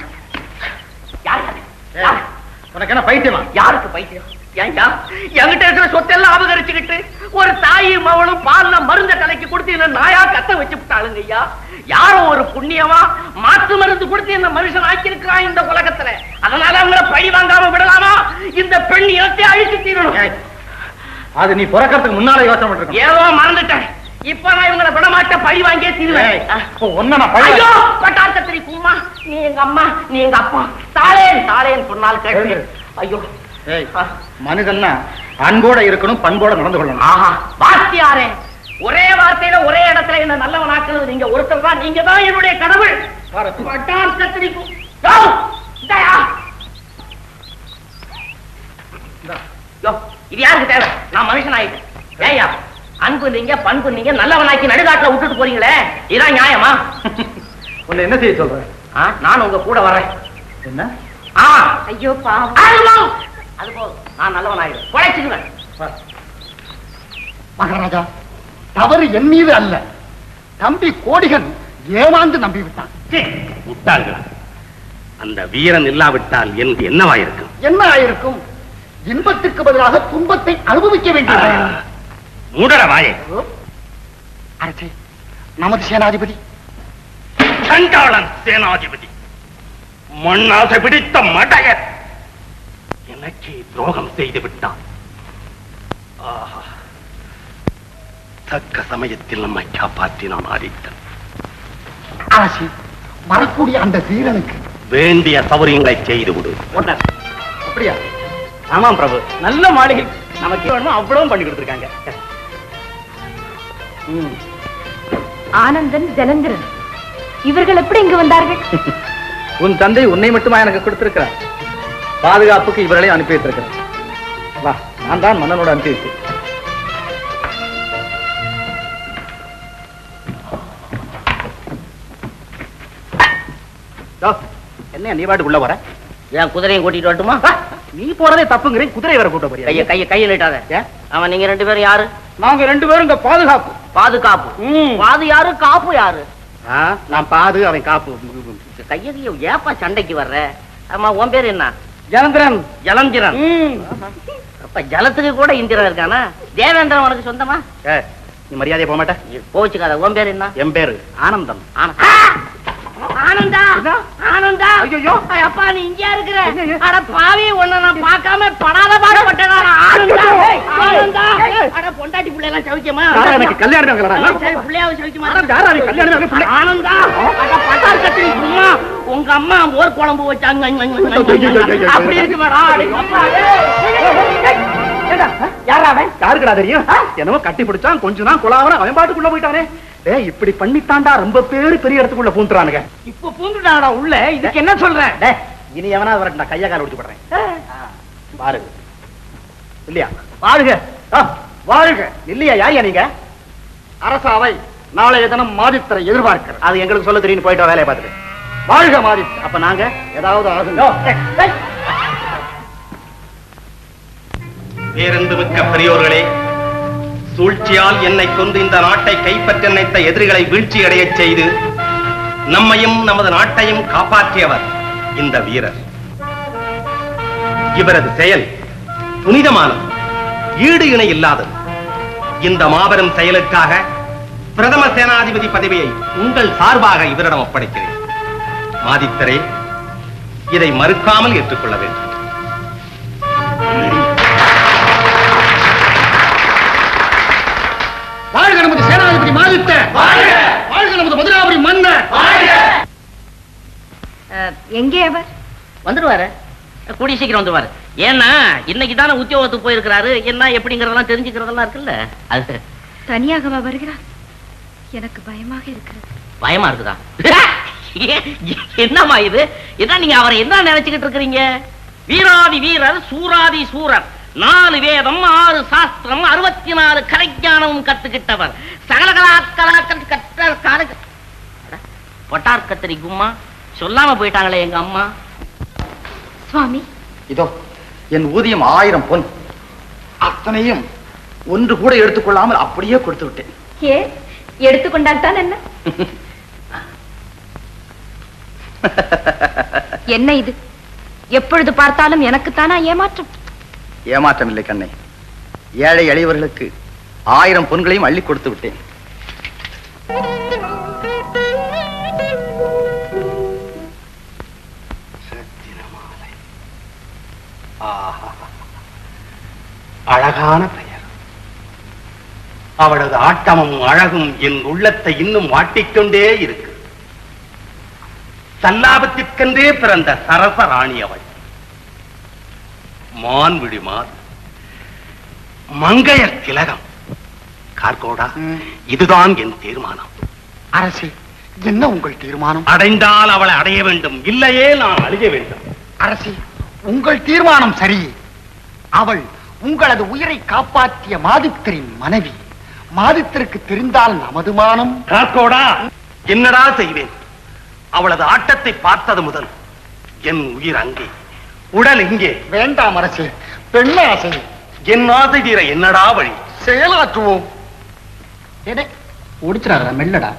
உனக்கு என்ன பைத்தியமா? யாருக்கு பைத்தியம்? ஏன்டா என்கிட்ட இருக்கிற சொத்தெல்லாம் அபகரிச்சுக்கிட்டு ஒரு தாயும் மவளும் பால்ல மருந்த கலக்கி கொடுத்து என்ன நாயா கத்த வச்சு விட்டாளுங்க ஐயா. யாரோ ஒரு புண்ணியமா மாற்று மருந்து கொடுத்து என்ன மனுஷன் ஆக்கியிருக்கிறான் இந்த உலகத்துல. அதனால அவங்களை பழி வாங்காம விடலாமா? இந்த பெண் இனத்தை அழிச்சு தீரணும். அது நீ பிறக்கிறதுக்கு முன்னாலே யோசனை பண்ணிருக்க. ஏதோ மறந்துட்டேன். இப்ப நான் இவங்களை விடமாட்ட பழி வாங்கியே தீருவேன். ஐயோ பட்டாக்கத்திரி கும்மா, நீ எங்க அம்மா நீ எங்க அப்பா. தாளேன் தாளேன் சொன்னால் கேட்டு. ஐயோ மனிதன்னா அன்போட இருக்கணும், பண்போட நடந்து கொள்ளணும். ஆஹா வாத்தியாரே, ஒரே வார்த்தையில ஒரே இடத்துல என்ன நல்லவனாக்குறது நீங்க ஒருத்தர் தான். நீங்க தான் என்னுடைய கடவுள். பட்டாக்கத்திரி இது யாருக்கு தேவை? நான் மனுஷன் ஆயிட்டேன். ஏயா அன்பு நீங்க பண்பு நீங்க நல்லவனாக்கி நடுகாட்டுல விட்டுட்டு போறீங்களே, இதான் நியாயமா? உன்னை என்ன செய்ய சொல்ற? நான் உங்க கூட வரேன். என்ன? ஐயோ பாவம். அது போதும், நான் நல்லவனாயிடுவேன். குழைச்சுக்குவேன். மகாராஜா, தவறு என் மீது அல்ல. தம்பி கோடிகன் ஏமாந்து நம்பிவிட்டான். விட்டார்களா? அந்த வீரன் இல்லாவிட்டால் எனக்கு என்னவாயிருக்கும்? என்ன ஆயிருக்கும்? இன்பத்துக்கு பதிலாக துன்பத்தை அனுபவிக்க வேண்டியது. மூடர வாயே. அரசே, நமது சேனாதிபதி சண்டாளன் சேனாதிபதி மண்ணாசை பிடித்த மடையர் எனக்கு துரோகம் செய்து விட்டான். தக்க சமயத்தில் நம்மை காப்பாற்றினான் ஆதித்தன். அரசி, வரக்கூடிய அந்த வீரனுக்கு வேண்டிய சௌரியங்களை செய்து விடு. அப்படியா? ஆமாம் பிரபு, நல்ல மாளிகை நமக்கு வேணுமோ அவ்வளவும் பண்ணி கொடுத்துருக்காங்க. ஆனந்தன், ஜலந்திரன் இவர்கள் எப்படி இங்கு வந்தார்கள்? உன் தந்தை உன்னை மட்டுமா எனக்கு கொடுத்திருக்கிறார்? பாதுகாப்புக்கு இவர்களை அனுப்பி வைத்திருக்கிறார். வா, நான் தான் மன்னனோட அனுப்பி வைத்தேன். என்ன நீ பாட்டுக்குள்ள வர? என் குதிரையும் கூட்டிட்டு வரட்டுமா? நீ போறதே தப்புங்கிறேன், குதிரை வர கூட்ட போறியா? கைய கைய கையில் இட்டாத. அவன் நீங்க ரெண்டு பேரும் யாரு? நாங்க ரெண்டு பேரும் இங்க பாதுகாப்பு. பாதுகாப்பு. பாது யாரு, காப்பு யாரு? நான் பாது, அவன் காப்பு. கைய கைய ஏப்பா சண்டைக்கு வர்ற? ஆமா, உன் பேரு என்ன? ஜலந்திரன். ஜலந்திரன். அப்ப ஜலத்துக்கு கூட இந்திரன் இருக்கானா? தேவேந்திரன் உனக்கு சொந்தமா? நீ மரியாதையை போக மாட்ட? போச்சுக்காத. உன் பேரு என்ன? என் பேரு ஆனந்தம். ஆனந்தா, ஆனந்தா. ஐயோ, அப்பா நீ இங்க இருக்கிற? அட பாவி, உன்னை நான் பார்க்காம படாத பாடுபட்டேனா? ஆனந்தா, ஆனந்தா. அட பொண்டாட்டி பிள்ளை எல்லாம் சௌக்கியமா? எனக்கு கல்யாணம் பிள்ளையாவது சௌக்கியமா? ஆனந்தா, அட பட்டார் கத்திரி சும்மா உங்க அம்மா ஓர் குழம்பு வச்சாங்க அப்படி இருக்கு மேடம். யாருக்குடா தெரியும்? என்னமோ கட்டி பிடிச்சான், கொஞ்ச நாள் குழாவன அவன் பாட்டுக்குள்ள போயிட்டானே. டேய், இப்படி பண்ணித்தாண்டா ரொம்ப பேரு பெரிய இடத்துக்குள்ள பூந்துறானுங்க. இப்ப பூந்துட்டாடா உள்ள. இதுக்கு என்ன சொல்றேன்? டேய், இனி எவனா வரட்டும், நான் கையா கால ஒடிச்சு போடுறேன். பாரு இல்லையா? வாழுக வாழுக. இல்லையா? யாரியா நீங்க? அரசாவை நாளைய தினம் மாதித்தரை எதிர்பார்க்கிற. அது எங்களுக்கு சொல்ல தெரியும். போயிட்டு வேலையை பார்த்துட்டு வாழ்க மாதித்தர். அப்ப நாங்க ஏதாவது ஆகுங்க. பேருந்து மிக்க பெரியோர்களே, சூழ்ச்சியால் என்னை கொண்டு இந்த நாட்டை கைப்பற்ற நினைத்த எதிரிகளை வீழ்ச்சி அடையச் செய்து நம்மையும் நமது நாட்டையும் காப்பாற்றியவர் இந்த வீரர். இவரது செயல் புனிதமானது, ஈடு இணை இல்லாதது. இந்த மாபெரும் செயலுக்காக பிரதம சேனாதிபதி பதவியை உங்கள் சார்பாக இவரிடம் ஒப்படைக்கிறேன். மாதித்தரே, இதை மறுக்காமல் ஏற்றுக்கொள்ள வேண்டும். வாழ்க நமது சேனாதிபதி மாதித்த, வாழ்க நமது மதுராபுரி மன்னர். எங்கே அவர்? வந்துடுவாரு, கூடிய சீக்கிரம் வந்துடுவாரு. ஏன்னா இன்னைக்கு தானே உத்தியோகத்துக்கு போயிருக்கிறாரு. என்ன எப்படிங்கறதெல்லாம் தெரிஞ்சுக்கிறதெல்லாம் இருக்குல்ல. அது தனியாகவா வருகிறார்? எனக்கு பயமாக இருக்கிறது. பயமா இருக்குதா? என்னமா இது? என்ன நீங்க அவரை என்ன நினைச்சுக்கிட்டு இருக்கிறீங்க? வீராதி வீரர், சூராதி சூரர், நாலு வேதம், ஆறு சாஸ்திரம், அறுபத்தி நாலு கலைஞானமும் கத்துக்கிட்டவர், சகலகலா கலாக்கள் கற்ற பொட்டார் கத்திரி கும்மா. சொல்லாம போயிட்டாங்களே எங்க அம்மா. சுவாமி, இதோ என் ஊதியம் ஆயிரம் பொன். அத்தனையும் ஒன்று கூட எடுத்துக்கொள்ளாமல் அப்படியே கொடுத்து விட்டேன். ஏ, எடுத்துக்கொண்டால் தான் என்ன? என்ன இது? எப்பொழுது பார்த்தாலும் எனக்குத்தானா ஏமாற்றம்? ஏமாற்றம் இல்லை கண்ணே, ஏழை எளியவர்களுக்கு ஆயிரம் பொன்களையும் அள்ளி கொடுத்து விட்டேன். அழகான பெயர். அவளது ஆட்டமும் அழகும் என் உள்ளத்தை இன்னும் வாட்டிக்கொண்டே இருக்கு. சல்லாபத்திற்கென்றே பிறந்த சரச ராணி அவள். மான்விழி மாது, மங்கையர் திலகம். கார்கோடா, இதுதான் என் தீர்மானம். அரசே, என்ன உங்கள் தீர்மானம்? அடைந்தால் அவளை அடைய வேண்டும், இல்லையே நான் அழிய வேண்டும். அரசே, உங்கள் தீர்மானம் சரி. அவள் உங்களது உயிரை காப்பாற்றிய மாதித்தரின் மனைவி. மாதித்தருக்கு தெரிந்தால் நமது மானம். கார்கோடா, என்னடா செய்வேன்? அவளது ஆட்டத்தை பார்த்தது முதல் என் உயிர் அங்கே, உடல் இங்கே. வேண்டாம் அரசே, பெண் ஆசை. என் ஆசை தீர என்னடா வழி? செயலாற்றுவோம். ஓடிச்சிடாத, மெல்லடா.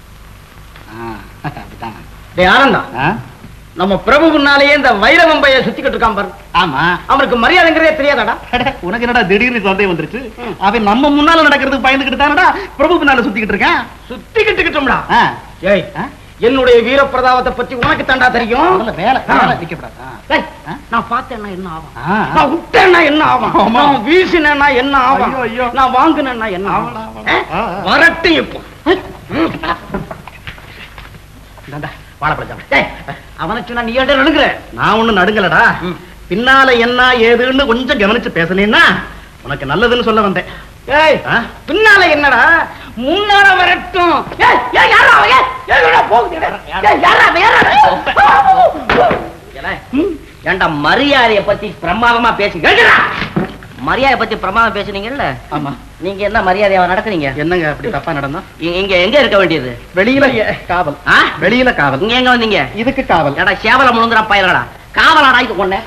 ஆனந்தா, நம்ம பிரபு முன்னாலேயே இந்த வைரவம்பைய சுத்திக்கிட்டு இருக்கான் பாரு. ஆமா, அவனுக்கு மரியாதைங்கிறதே தெரியாதாடா? உனக்கு என்னடா திடீர்னு சந்தேகம் வந்துருச்சு? அவன் நம்ம முன்னால நடக்கிறதுக்கு பயந்துகிட்டு தானடா பிரபு முன்னால சுத்திக்கிட்டு இருக்கான். சுத்திக்கிட்டுக்கிட்டோம்டா. ஏய், என்னுடைய வீர பிரதாபத்தை பத்தி உனக்கு தாண்டா தெரியும். வேலை டேய், நான் பார்த்தேன்னா என்ன ஆகும், நான் விட்டேன்னா என்ன ஆகும், நான் வீசினேன்னா என்ன ஆகும், நான் வாங்கினேன்னா என்ன ஆகும். வரட்டு இப்போ அவனை சொன்னா நீ ஏன் நடுங்குற? நான் ஒண்ணு நடுங்கலடா. பின்னால என்ன ஏதுன்னு கொஞ்சம் கவனிச்சு பேசலீன்னா உனக்கு நல்லதுன்னு சொல்ல வந்தேன். ஏய், பின்னால என்னடா, முன்னால வரட்டும். ஏண்டா மரியாதைய பத்தி பிரமாதமா பேசி மரியாதை பத்தி பிரமாதம் பேசுனீங்கல்ல? ஆமா. நீங்க என்ன மரியாதையா நடக்கிறீங்க? என்னங்க அப்படி தப்பா நடந்தா? இங்க எங்க இருக்க வேண்டியது? வெளியில காவல். வெளியில காவல். இங்க எங்க வந்தீங்க? இதுக்கு காவல். ஏடா சேவல முழுங்குறா பயலடா, காவலாடா இது கொண்டே.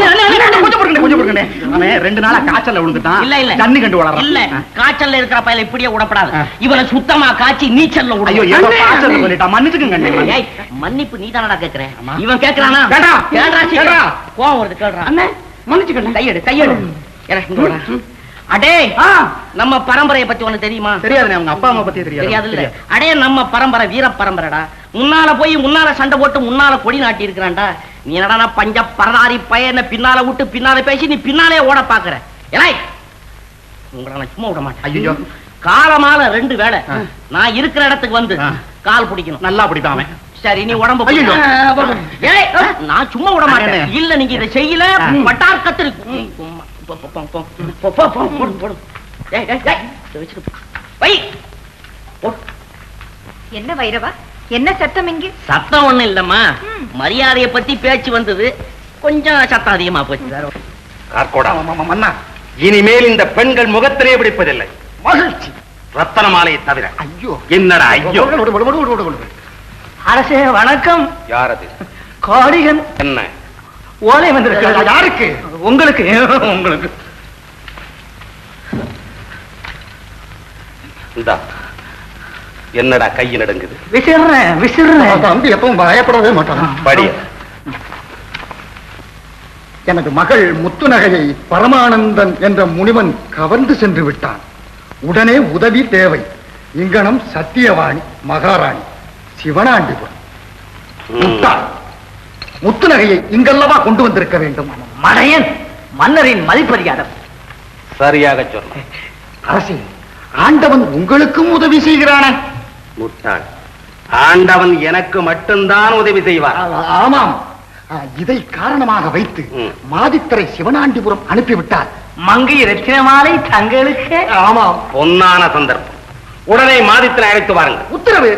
ரெண்டு நாளா காய்ச்சல்ல விழுந்துட்டான். இல்ல இல்ல தண்ணி கண்டு வளர இல்ல, காய்ச்சல்ல இருக்கிற பயல இப்படியே விடப்படாது. இவனை சுத்தமா காய்ச்சி நீச்சல்ல விடு. ஐயோ, ஏதோ காய்ச்சல்ல சொல்லிட்டான், மன்னிச்சுக்குங்க. ஏய், மன்னிப்பு நீதானடா கேக்குறேன். இவன் கேக்குறானா? கேடா கேடா கேடா கேடா கோவம் வருது கேக்குறான். அண்ணே மன்னிச்சுக்கண்ணே. கையெடு கையெடு. ஏடா இங்க வாடா. அடே, நம்ம பரம்பரையை பத்தி உனக்கு தெரியுமா? தெரியாதுனே. அவங்க அப்பா அம்மா பத்தி தெரியாது. தெரியாதுல்ல? அடே, நம்ம பரம்பரை வீர பரம்பரைடா. முன்னால போய் முன்னால சண்டை போட்டு முன்னால கொடி நாட்டி இருக்கிறான்டா. நீ என்னடா பஞ்ச பரதாரி பையனை பின்னால விட்டு பின்னால பேசி நீ பின்னாலே ஓட பாக்குற. ஏய், உங்களை நான் சும்மா விட மாட்டேன். ஐயோ, காலமால ரெண்டு வேளை நான் இருக்கிற இடத்துக்கு வந்து கால் பிடிக்கணும். நல்லா பிடிப்பாமே. சரி, நீ உடம்பு நான் சும்மா விட மாட்டேன். இல்ல, நீங்க இதை செய்யல பட்டார் கத்திரி. என்ன வைரவா, என்ன சத்தம் இங்கு? சத்தம் ஒண்ணு இல்லம்மா, மரியாதைய பத்தி பேச்சு வந்தது, கொஞ்சம் சத்தம் அதிகமா போச்சு. கார்கோடா மன்னா, இனிமேல் இந்த பெண்கள் முகத்திலே பிடிப்பதில்லை. மகிழ்ச்சி. ரத்தன மாலையை தவிர. ஐயோ, என்னடா ஐயோ? அரசே வணக்கம். யார் அது? காளிகன். என்ன ஓலை வந்திருக்கிறது. யாருக்கு? உங்களுக்கு. உங்களுக்கு. இந்தா, என்னடா கையை நடுங்குது? விசிறேன் விசிறேன். தம்பி எப்பவும் பயப்படவே மாட்டான். படி. எனது மகள் முத்துநகையை பரமானந்தன் என்ற முனிவன் கவர்ந்து சென்று விட்டான். உடனே உதவி தேவை. இங்கனம் சத்தியவாணி மகாராணி சிவனாண்டிபுரம். முத்துநகையை இங்கல்லவா கொண்டு வந்திருக்க வேண்டும். மடையன் மன்னரின் மதிப்பறியாதம். சரியாக சொன்ன. அரசே, ஆண்டவன் உங்களுக்கும் உதவி செய்கிறான. முட்டாள், ஆண்டவன் எனக்கு மட்டும்தான் உதவி செய்வார். ஆமாம், இதை காரணமாக வைத்து மாதித்தரை சிவனாண்டிபுரம் அனுப்பிவிட்டார். மங்கை ரத்தினமாலை தங்களுக்கு. ஆமாம், பொன்னான சந்தர்ப்பம். உடனே மாதித்தரை அழைத்து வாருங்கள். உத்தரவு.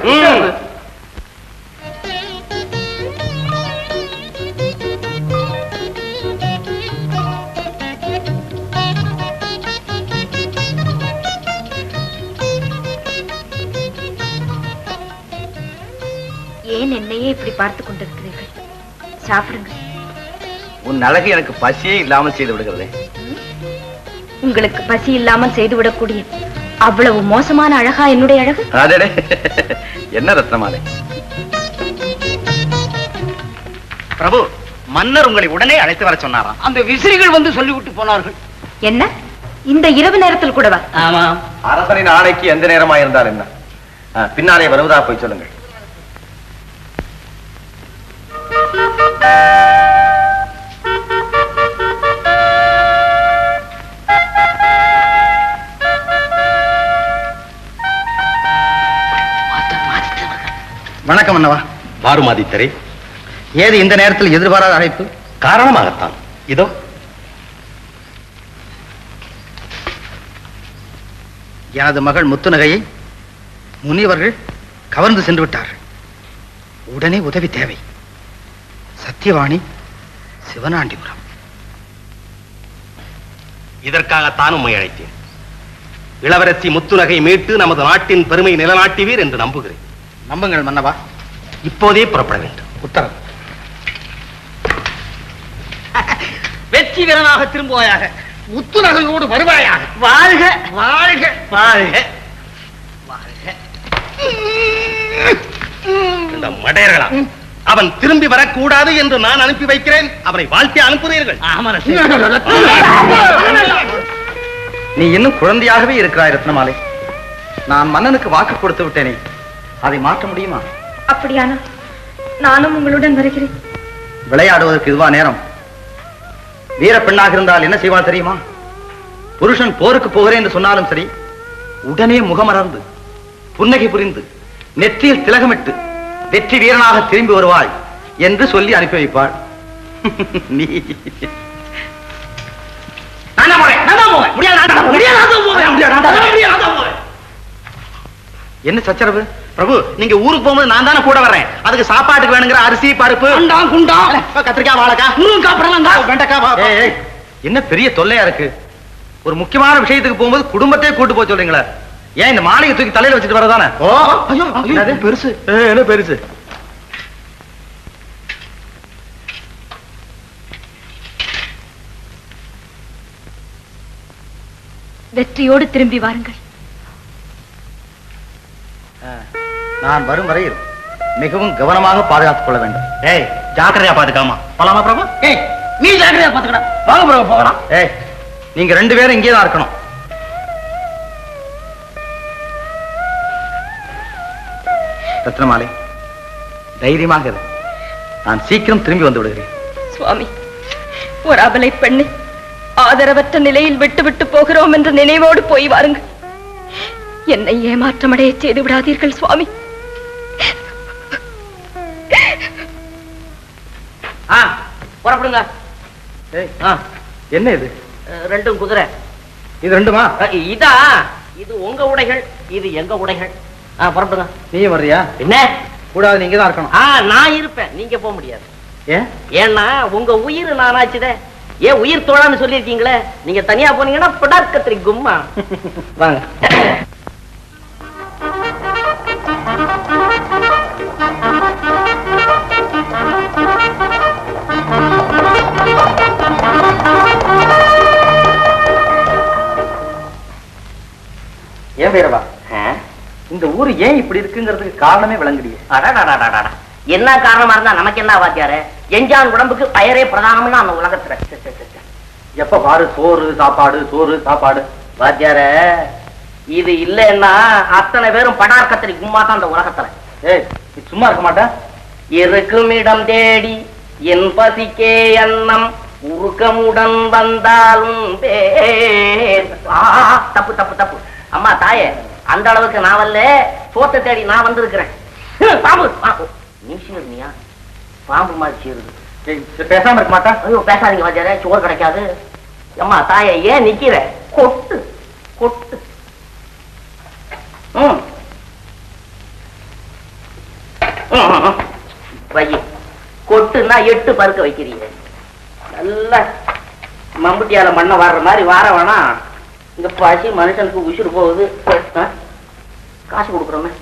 ஏன் என்னையே இப்படி பார்த்து கொண்டிருக்கிறீர்கள்? சாப்பிடுங்கள். உன் அழகு எனக்கு பசியே இல்லாமல் செய்து விடுகிறதே. உங்களுக்கு பசி இல்லாமல் செய்துவிடக்கூடிய அவ்வளவு மோசமான அழகா என்னுடைய அழகு? அடடே, என்ன ரத்னமாலை. பிரபு, மன்னர் உங்களை உடனே அழைத்து வர சொன்னாராம். அந்த விசிறிகள் வந்து சொல்லிவிட்டு போனார்கள். என்ன, இந்த இரவு நேரத்தில் கூடவா? ஆமா, அரசனின் ஆணைக்கு எந்த நேரமா இருந்தால் என்ன, பின்னாலே வருவதா போய் சொல்லுங்கள். வணக்கம் அண்ணவா. வாருமாதித்தரே. ஏது இந்த நேரத்தில் எதிர்பாராத அழைப்பு? காரணமாகத்தான் இதோ. எனது மகள் முத்துநகையை முனிவர்கள் கவர்ந்து சென்று விட்டார்கள். உடனே உதவி தேவை. சத்தியவாணி சிவனாண்டிபுரம். இதற்காகத்தான் உம்மை அழைத்தேன். இளவரசி முத்துநகை மீட்டு நமது நாட்டின் பெருமை நிலநாட்டுவீர் என்று நம்புகிறேன். நம்புங்கள் மன்னவா. இப்போதே புறப்பட வேண்டும். உத்தரவு. வெற்றி வீரனாக திரும்புவாயாக. முத்துநகையோடு வருவாயாக. வாழ்க வாழ்க வாழ்க. இந்த மடையர்களா, அவன் திரும்பி வரக்கூடாது என்று நான் அனுப்பி வைக்கிறேன். அவனை வாழ்த்தி அனுப்புகிறீர்கள். நீ இன்னும் குழந்தையாகவே இருக்கிறாய் ரத்னமாலை. நான் மன்னனுக்கு வாக்கு கொடுத்து விட்டேனே, அதை மாற்ற முடியுமா? அப்படியானா நானும் உங்களுடன் வருகிறேன். விளையாடுவதற்கு இதுவா நேரம்? வீர பெண்ணாக இருந்தால் என்ன செய்வாள் தெரியுமா? புருஷன் போருக்கு போகிறேன் என்று சொன்னாலும் சரி, உடனே முகமறந்து புன்னகை புரிந்து நெற்றியில் திலகமிட்டு வெற்றி வீரனாக திரும்பி வருவாள் என்று சொல்லி அனுப்பி வைப்பாள். நீ என்ன சச்சரவு? பிரபு, நீங்க ஊருக்கு போகும்போது நான் தானே கூட வர்றேன். அதுக்கு சாப்பாட்டுக்கு வேணுங்கிற அரிசி, பருப்பு, கத்திரிக்காய், வாழைக்காய், வெண்டைக்காய். என்ன பெரிய தொல்லையா இருக்கு? ஒரு முக்கியமான விஷயத்துக்கு போகும்போது குடும்பத்தையே கூட்டு போய் சொல்றீங்களா? ஏன் இந்த மாளிகை தூக்கி தலையில வச்சுட்டு வரதானே? பெருசு என்ன பெருசு? வெற்றியோடு திரும்பி வாருங்கள். நான் வரும் வரையில் மிகவும் கவனமாக பாதுகாத்துக் கொள்ள வேண்டும். ஏய், ஜாக்கிரதையா பாத்துக்காமா. போலாமா பிரபு? ஏய், நீ ஜாக்கிரதையா பாத்துக்கடா. வாங்க பிரபு, போகலாம். ஏய், நீங்க ரெண்டு பேரும் இங்கே தான் இருக்கணும். ரத்னமாலை, தைரியமாக இரு. நான் சீக்கிரம் திரும்பி வந்து விடுகிறேன். சுவாமி, ஒரு அபலை பெண்ணை ஆதரவற்ற நிலையில் விட்டு விட்டு போகிறோம் என்ற நினைவோடு போய் வாருங்கள். என்னை ஏமாற்றமடைய செய்து விடாதீர்கள் சுவாமி. புறப்படுங்க. என்ன இது? ரெண்டும் குதிரை. இது ரெண்டுமா? இதா, இது உங்க உடைகள், இது எங்க உடைகள். புறப்படுங்க. நீ வர்றியா? என்ன கூடாது, நீங்க தான் இருக்கணும். நான் இருப்பேன், நீங்க போக முடியாது. ஏன்? ஏன்னா உங்க உயிர் நானாச்சுதே. ஏன் உயிர் தோழான்னு சொல்லிருக்கீங்களே, நீங்க தனியா போனீங்கன்னா படார்கத்திரி கும்மா. வாங்க. ஏன் பேரவா, இந்த ஊர் ஏன் இப்படி இருக்குங்கிறதுக்கு காரணமே விளங்குடியே. என்ன காரணமா இருந்தா நமக்கு என்ன வாத்தியாரு? எஞ்சான் உடம்புக்கு பயரே பிரதானம்னு அந்த உலகத்துல. எப்ப பாரு சோறு சாப்பாடு, சோறு சாப்பாடு. வாத்தியார, இது இல்லைன்னா அத்தனை பேரும் படார்கத்திரி கும்மா தான் அந்த உலகத்துல. ஏய், நீ சும்மா இருக்க மாட்டேன். இருக்கும் இடம் தேடி என் பசிக்கே அன்னம் உருக்கமுடன் வந்தாலும் தப்பு தப்பு தப்பு. அம்மா தாயே, அந்த அளவுக்கு நான் வரல, சோத்தை தேடி நான் வந்திருக்கிறேன். பாம்பு நீ சீருனியா? பாம்பு மாதிரி சீருது. பேசாம இருக்க மாட்டேன். ஐயோ, பேசாதீங்க வாத்தியாரே, சோறு கிடைக்காது. அம்மா தாயே, ஏன் நிக்கிற? கொட்டு கொட்டு. வை, கொட்டுன்னா எட்டு பருக்க வைக்கிறீங்க. நல்ல மம்புட்டியால மண்ணை வாடுற மாதிரி வார வேணா. இந்த பசி மனுஷனுக்கு உசுறு போகுது. காசு கொடுக்குறோமே.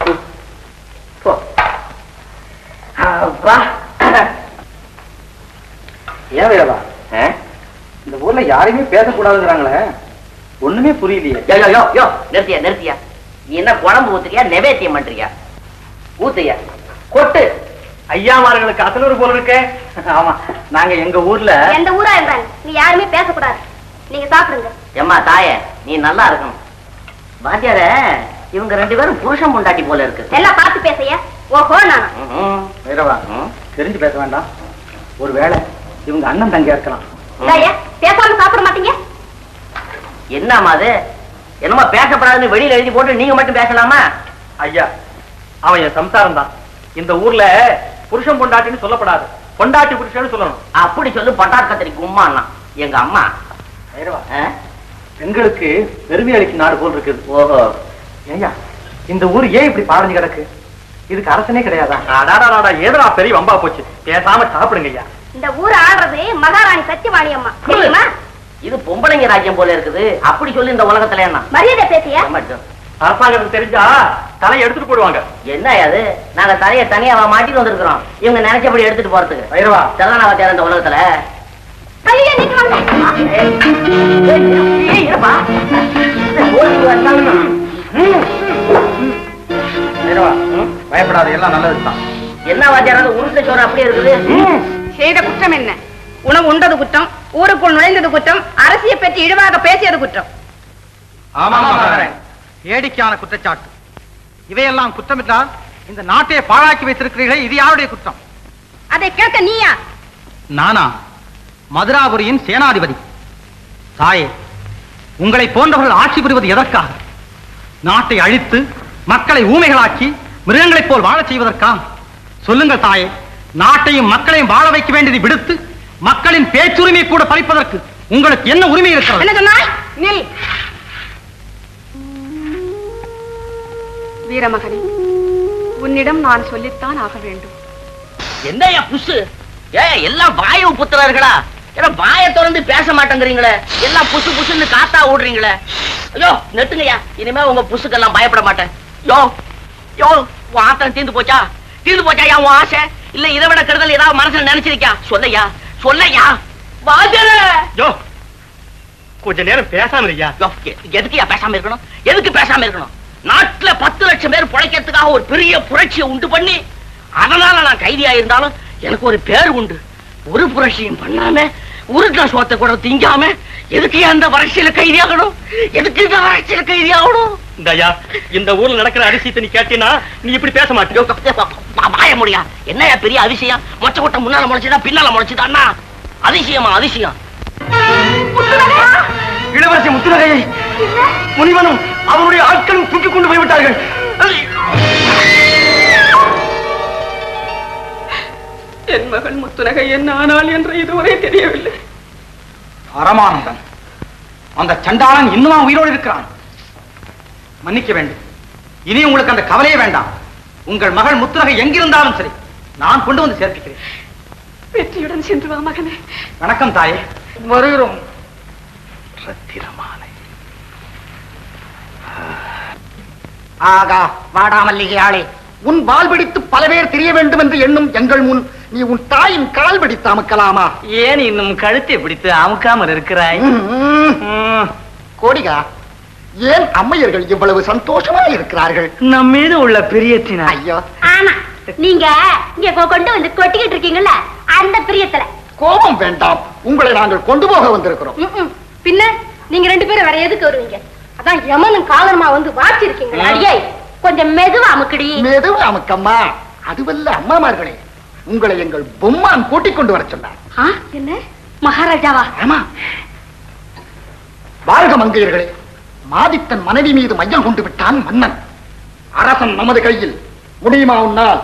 ஏன் வேவா, இந்த ஊர்ல யாரையுமே பேசக்கூடாதுங்கிறாங்களே, ஒண்ணுமே புரியலையே. யோ யோ யோ நிறுத்தியா நிறுத்தியா. நீ என்ன குழம்பு ஊத்துறியா, நெவேத்தியம் பண்றியா? ஊத்தையா, கொட்டு. ஐயாமார்களுக்கு அத்தனூர் போல இருக்கே. ஆமா, நாங்க எங்க ஊர்ல. எந்த ஊரா இருந்தாங்க, நீ யாருமே பேசக்கூடாது. நீங்க சாப்பிடுங்க. ஏம்மா தாயே, நீ நல்லா இருக்கணும். வாத்தியார, இவங்க ரெண்டு பேரும் புருஷன் பொண்டாட்டி போல இருக்கு. எல்லாம் பார்த்து பேசையா. ஓஹோ, நானா? வேறவா, தெரிஞ்சு பேச வேண்டாம். ஒருவேளை இவங்க அண்ணன் தங்கியா இருக்கலாம். பேசாம சாப்பிட மாட்டீங்க? என்னம்மா அது? என்னமா பேசப்படாதுன்னு வெளியில எழுதி போட்டு நீங்க மட்டும் பேசலாமா? ஐயா, அவன் என் சம்சாரம் தான். இந்த ஊர்ல புருஷன் பொண்டாட்டின்னு சொல்லப்படாது, பொண்டாட்டி புருஷன் சொல்லணும். அப்படி சொல்லு பட்டாக்கத்திரி கும்மாண்ணா. எங்க அம்மா பெண்களுக்கு பெருமை அளிக்கும் நாடு போல் இருக்குது. ஓஹோ. ஐயா, இந்த ஊர் ஏன் இப்படி பாரஞ்சு கிடக்கு? இதுக்கு அரசனே கிடையாதா? ஏதா பெரிய வம்பா போச்சு. பேசாம சாப்பிடுங்க ஐயா. இந்த ஊர் ஆடுறது மகாராணி சத்தியவாணி அம்மா தெரியுமா? இது பொம்பளைங்க ராஜ்யம் போல இருக்குது. அப்படி சொல்லி இந்த உலகத்துல என்ன மரியாதை பேசியா? அரசாங்கத்துக்கு தெரிஞ்சா தலையை எடுத்துட்டு போடுவாங்க. என்ன அது? நாங்க தலையை தனியா மாட்டிட்டு வந்திருக்கிறோம், இவங்க நினைச்சபடி எடுத்துட்டு போறதுக்கு. வைரவா, சரிதானா வாத்தியார் இந்த உலகத்துல? பயப்படாது, எல்லாம் நல்லதுதான். என்ன வாத்தியார் உருட்டை சோறு அப்படியே இருக்குது? செய்த குற்றம் என்ன? உணவு உண்டது குற்றம், ஊருக்குள் நுழைந்தது குற்றம், அரசியை பற்றி இழிவாக பேசியது குற்றம். ஆமா, வேடிக்கையான குற்றச்சாட்டு. இவையெல்லாம் குற்றமிட்டால் இந்த நாட்டையே பாழாக்கி வைத்திருக்கிறீர்களே, இது யாருடைய குற்றம்? அதை கேட்க நீயா? நானா? மதுராபுரியின் சேனாதிபதி. தாயே, உங்களை போன்றவர்கள் ஆட்சி புரிவது எதற்காக? நாட்டை அழித்து மக்களை ஊமைகளாக்கி மிருகங்களைப் போல் வாழச் செய்வதற்கா? சொல்லுங்கள் தாயே, நாட்டையும் மக்களையும் வாழ வைக்க வேண்டியதை விடுத்து மக்களின் பேச்சுரிமை கூட பறிப்பதற்கு உங்களுக்கு என்ன உரிமை இருக்கிறது? என்ன சொன்னாய்? நில். வீரமகனே, உன்னிடம் நான் சொல்லித்தான் ஆக வேண்டும். என்னையா புசு? ஏ, எல்லாம் வாயு புத்திரர்களா? ஏன்னா வாயை திறந்து பேச மாட்டேங்கிறீங்களே, எல்லாம் புசு புசுன்னு காத்தா ஓடுறீங்களே. ஐயோ நெட்டுங்கய்யா, இனிமே உங்க புசுக்கெல்லாம் பயப்பட மாட்டேன். யோ யோ, உன் ஆத்தம் தீர்ந்து போச்சா? தீர்ந்து போச்சா யா உன் ஆசை? இல்ல இதை விட கருதல் ஏதாவது மனசுல நினைச்சிருக்கியா? சொல்லையா சொல்லையா. யோ, கொஞ்ச நேரம் பேசாம இருக்கியா? எதுக்குயா பேசாம இருக்கணும்? எதுக்கு பேசாம இருக்கணும்? நாட்டுல பத்து லட்சம் பேர் பிழைக்கிறதுக்காக ஒரு பெரிய புரட்சியை உண்டு பண்ணி, அதனால நான் கைதியா இருந்தாலும் எனக்கு ஒரு பேர் உண்டு. ஒரு புரட்சியும் பண்ணாம உருட்டா சோத்தை கூட திங்காம எதுக்கு அந்த வறட்சியில கைதியாகணும்? எதுக்கு இந்த வறட்சியில கைதியாகணும்? இந்தயா, இந்த ஊர்ல நடக்கிற அதிசயத்தை நீ கேட்டீனா நீ இப்படி பேச மாட்டேன். வாய முடியா? என்னையா பெரிய அதிசயம்? மொச்ச கொட்டை முன்னால முளைச்சுதா பின்னால முளைச்சுதான்னா அதிசயமா? அதிசயம். இளவரசி முத்துநகையை முனிவனும் அவருடைய ஆட்களும் தூக்கிக் கொண்டு போய்விட்டார்கள். என் மகள் முத்துநகை என்ன ஆனால் என்று இதுவரை தெரியவில்லை. பரமானந்தன், அந்த சண்டாளன் இன்னுமா உயிரோடு இருக்கிறான்? மன்னிக்க வேண்டும். இனி உங்களுக்கு அந்த கவலையே வேண்டாம். உங்கள் மகள் முத்துநகை எங்கிருந்தாலும் சரி, நான் கொண்டு வந்து சேர்க்கிறேன். வெற்றியுடன் சென்று வா மகனே. வணக்கம் தாயே. வருகிறோம். ரத்தினமாலை. ஆகா, வாடாமல்லிகையாளே, உன் வால் பிடித்து பல பேர் தெரிய வேண்டும் என்று எண்ணும் எங்கள் முன் நீ உன் தாயின் கால் பிடித்து அமுக்கலாமா? ஏன் இன்னும் கழுத்தை பிடித்து அமுக்காமல் இருக்கிறாய்? கோடிகா, ஏன் அம்மையர்கள் இவ்வளவு சந்தோஷமா இருக்கிறார்கள்? நம் மீது உள்ள பிரியத்தினா? ஐயோ, ஆமா, நீங்க இங்க கொண்டு வந்து கொட்டிக்கிட்டு இருக்கீங்கல்ல, அந்த பிரியத்துல. கோபம் வேண்டாம், உங்களை நாங்கள் கொண்டு போக வந்திருக்கிறோம். பின்ன நீங்க ரெண்டு பேரும் வேற எதுக்கு வருவீங்க? அதான் யமனும் காலமா வந்து வாச்சி இருக்கீங்க. அடியே, கொஞ்சம் மெதுவா அமுக்கடி. மெதுவா அமுக்கம்மா. அதுவல்ல அம்மாமார்களே, உங்களை எங்கள் பொம்மான் கூட்டிக் கொண்டு வர சொன்னார். என்ன மகாராஜாவா? ஆமா. வாழ்க மங்கையர்களே, மாதித்தன் மனைவி மீது மையல் கொண்டு விட்டான் மன்னன். அரசன் நமது கையில், முடியுமா உன்னால்?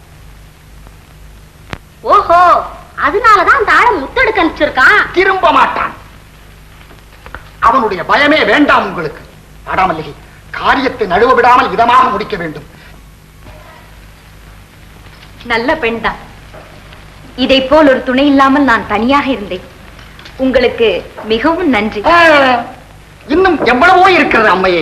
ஓஹோ, அதனாலதான் தாழ முத்தெடுக்க அனுப்பிச்சிருக்கான். திரும்ப மாட்டான். அவனுடைய பயமே வேண்டாம் உங்களுக்கு. ஆடாமல்லிகை, காரியத்தை நழுவ விடாமல் இதமாக முடிக்க வேண்டும். நல்ல பெண் தான். இதை போல் ஒரு துணை இல்லாமல் நான் தனியாக இருந்தேன். உங்களுக்கு மிகவும் நன்றி. இன்னும் எவ்வளவோ இருக்கிறது அம்மையே.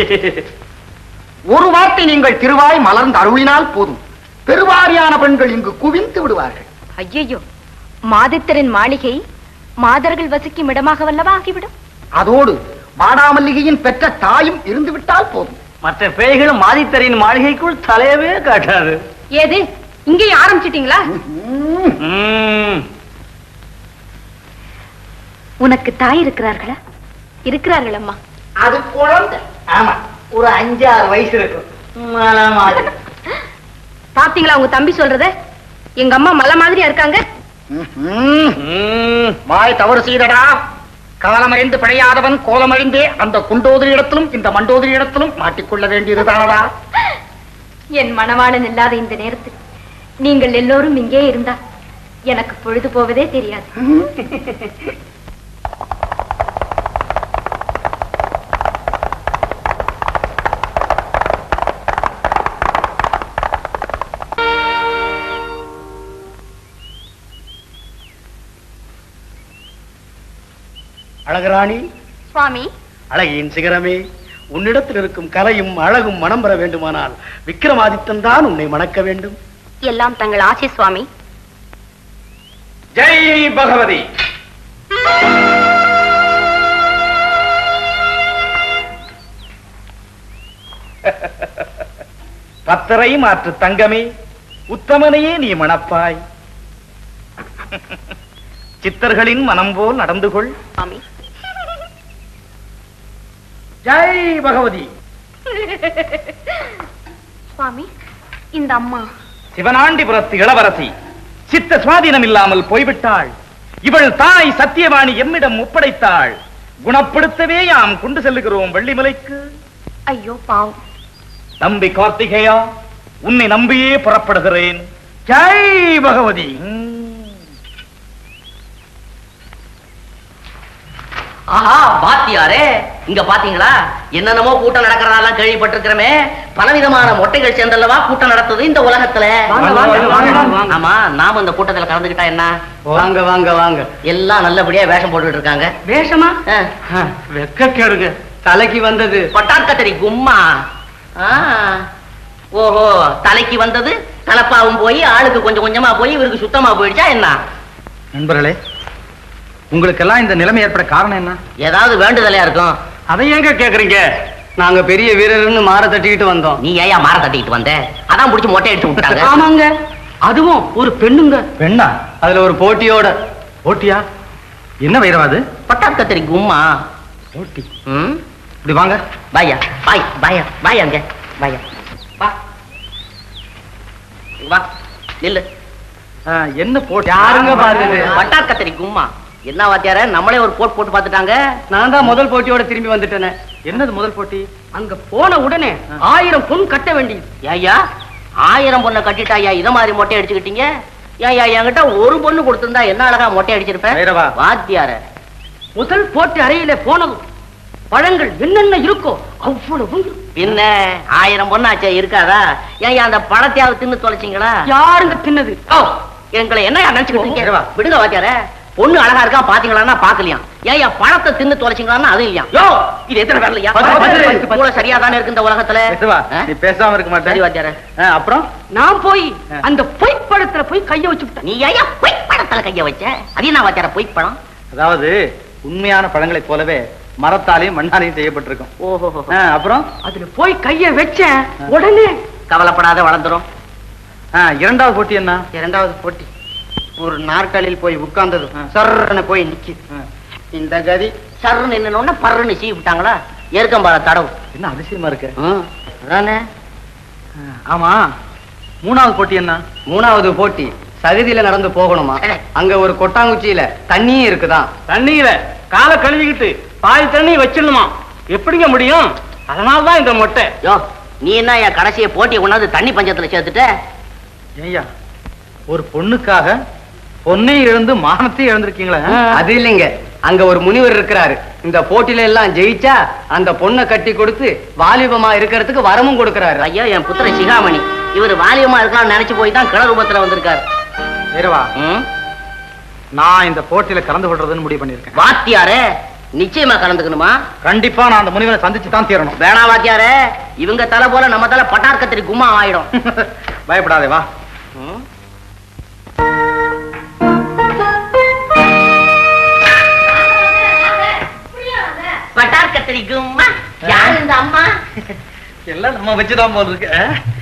ஒரு வார்த்தை நீங்கள் திருவாய் மலர்ந்து அருளினால் போதும், பெருவாரியான பெண்கள் இங்கு குவிந்து விடுவார்கள். ஐயோ, மாதித்தரின் மாளிகை மாதர்கள் வசிக்கும் இடமாக வல்லவா ஆகிவிடும். அதோடு வாடாமல்லிகையின் பெற்ற தாயும் இருந்து விட்டால் போதும். மற்ற பேய்களும் மாதித்தரின் மாளிகைக்குள் தலையவே காட்டாது. ஏது, இங்கே ஆரம்பிச்சிட்டீங்களா? உனக்கு தாய் இருக்கிறார்களா? இருக்கிறார்கள் அம்மா. அது குழந்தை. ஆமா, ஒரு அஞ்சாறு வயசு இருக்கும். பாத்தீங்களா உங்க தம்பி சொல்றத? எங்க அம்மா மலை மாதிரியா இருக்காங்க. வாய் தவறு செய்தடா. காலமறிந்து பிழையாதவன் கோலமறிந்தே அந்த குண்டோதரி இடத்திலும் இந்த மண்டோதரி இடத்திலும் மாட்டிக்கொள்ள வேண்டியதுதானடா. என் மணவாளன் இல்லாத இந்த நேரத்தில் நீங்கள் எல்லோரும் இங்கே இருந்தா எனக்கு பொழுது போவதே தெரியாது. அழகராணி, சுவாமி, அழகின் சிகரமே, உன்னிடத்தில் இருக்கும் கலையும் அழகும் மனம் பெற வேண்டுமானால் விக்ரமாதித்தன் தான் உன்னை மணக்க வேண்டும். எல்லாம் தங்கள் ஆசி சுவாமி. ஜெய் பகவதி. பத்தரை மாற்று தங்கமே, உத்தமனையே நீ மணப்பாய். சித்தர்களின் மனம் போல் நடந்து கொள். சுவாமி, ஜெய் பகவதி. சுவாமி, இந்த அம்மா சிவனாண்டிபுரத்து இளவரசி சித்த சுவாதீனம் இல்லாமல் போய்விட்டாள். இவள் தாய் சத்தியவாணி எம்மிடம் ஒப்படைத்தாள். குணப்படுத்தவே யாம் கொண்டு செல்லுகிறோம் வெள்ளிமலைக்கு. ஐயோ பாவம். தம்பி கார்த்திகேயா, உன்னை நம்பியே புறப்படுகிறேன். ஜெய் பகவதி. ஆஹா பாத்தியாரே, இங்க பாத்தீங்களா என்னென்னமோ கூட்டம் நடக்கிறதெல்லாம் கேள்விப்பட்டிருக்கிறமே. பலவிதமான மொட்டைகள் சேர்ந்தல்லவா கூட்டம் நடத்துது இந்த உலகத்துல. ஆமா, நாம இந்த கூட்டத்துல கலந்துக்கிட்டா என்ன? வாங்க வாங்க வாங்க. எல்லாம் நல்லபடியா வேஷம் போட்டுட்டு இருக்காங்க. வேஷமா? வெக்க கேடுங்க, தலைக்கு வந்தது பட்டாக்கத்தரி கும்மா. ஓஹோ, தலைக்கு வந்தது தலப்பாவும் போய் ஆளுக்கு கொஞ்சம் கொஞ்சமா போய் இவருக்கு சுத்தமா போயிடுச்சா என்ன? நண்பர்களே, உங்களுக்கெல்லாம் இந்த நிலைமை ஏற்பட காரணம் என்ன? ஏதாவது வேண்டுதலையா இருக்கும். அதை எங்க கேக்குறீங்க? நாங்க பெரிய வீரர்னு மாற தட்டிக்கிட்டு வந்தோம். நீ ஏயா மாற தட்டிக்கிட்டு வந்த? அதான் புடிச்சு மொட்டை அடிச்சு விட்டாங்க. ஆமாங்க, அதுவும் ஒரு பெண்ணுங்க. பெண்ணா? அதுல ஒரு போட்டியோட. போட்டியா? என்ன வைரவாது? பட்டாக்கத்தரி கும்மா. போட்டி? ம், இப்படி வாங்க. பாயா பாய் பாயா பாய் அங்க பாயா வா வா நில்லு. என்ன போட்டி? யாருங்க பாருங்க? பட்டாக்கத்தரி கும்மா. என்ன வாத்தியார, நம்மளே ஒரு போட் போட்டு பார்த்துட்டாங்க. நான் தான் முதல் போட்டியோட திரும்பி வந்துட்டேனே. என்னது முதல் போட்டி? அங்க போன உடனே ஆயிரம் பொன் கட்ட வேண்டியது. ஏய்யா, ஆயிரம் பொண்ணை கட்டிட்டாயா இத மாதிரி மொட்டை அடிச்சுக்கிட்டீங்க? ஏய்யா, என்கிட்ட ஒரு பொண்ணு கொடுத்திருந்தா என்ன அழகா மொட்டை அடிச்சிருப்பேன். வைரவா. வாத்தியார, முதல் போட்டி அறையில போனதும் பழங்கள் என்னென்ன இருக்கோ அவ்வளவு பின்ன ஆயிரம் பொண்ணாச்சே இருக்காதா? ஏய்யா, அந்த பழத்தையாவது தின்னு தொலைச்சிங்களா? யாருங்க தின்னது? ஓ, எங்களை என்ன நினைச்சுக்கிட்டீங்க? விடுங்க வாத்தியார, பொண்ணு அழகா இருக்கா பாத்தீங்களா? பாக்கலையா? ஏய்யா, பழத்தை தின்னு தொலைச்சிங்களா? அது இல்லையா? யோ, இது எத்தனை வரலையா? மூளை சரியா தானே இருக்கு இந்த உலகத்துல. நீ பேசாம இருக்க மாட்டேன். சரி வாத்தியார. அப்புறம் நான் போய் அந்த பொய்ப்பழத்துல போய் கைய வச்சுட்டேன். நீ ஏய்யா பொய்ப்பழத்துல கைய வச்ச? அது என்ன வாத்தியார பொய்ப்பழம்? அதாவது உண்மையான பழங்களை போலவே மரத்தாலையும் மண்ணாலையும் செய்யப்பட்டிருக்கும். ஓஹோ. அப்புறம் அதுல போய் கைய வச்சேன், உடனே கவலைப்படாத வளர்ந்துரும். இரண்டாவது போட்டி என்ன? இரண்டாவது போட்டி ஒரு நாற்காலியில் போய் உட்கார்ந்தது சர்ன்னு போய் நிக்கி. இந்த கதி சர்ன்னு நின்னு பர்ன்னு சீ விட்டாங்களா? ஏற்கம்பால தடவு. என்ன அதிசயமா இருக்கு. அதானே. ஆமா, மூணாவது போட்டி என்ன? மூணாவது போட்டி சகதியில நடந்து போகணுமா. அங்க ஒரு கொட்டாங்குச்சியில தண்ணியும் இருக்குதான். தண்ணியில காலை கழுவிக்கிட்டு பாதி தண்ணி வச்சிடணுமா. எப்படிங்க முடியும்? அதனாலதான் இந்த மொட்டை. யோ, நீ என்ன என் கடைசியை போட்டியை கொண்டாந்து தண்ணி பஞ்சத்துல சேர்த்துட்ட? ஏய்யா, ஒரு பொண்ணுக்காக பொன்னையும் இழந்து மானத்தையும் இழந்திருக்கீங்களா? அது இல்லைங்க, அங்க ஒரு முனிவர் இருக்கிறாரு. இந்த போட்டியில எல்லாம் ஜெயிச்சா அந்த பொண்ணை கட்டி கொடுத்து வாலிபமா இருக்கிறதுக்கு வரமும் கொடுக்கிறாரு. ஐயா, என் புத்திர சிகாமணி இவர் வாலிபமா இருக்கலாம்னு நினைச்சு போய் தான் கிள ரூபத்துல வந்திருக்காரு. வைரவா, நான் இந்த போட்டியில கலந்து கொள்றதுன்னு முடிவு பண்ணிருக்கேன். வாத்தியாரே, நிச்சயமா கலந்துக்கணுமா? கண்டிப்பா நான் அந்த முனிவனை சந்திச்சு தான் தீரணும். வேணா வாத்தியாரே, இவங்க தலை போல நம்ம தலை பட்டார்கத்திரி கும்மா ஆயிடும். பயப்படாதே, வா. பட்டார்கத்திரி கும்மா. யார் இந்த அம்மா? எல்லாம் நம்ம வச்சுதான் போல இருக்கு.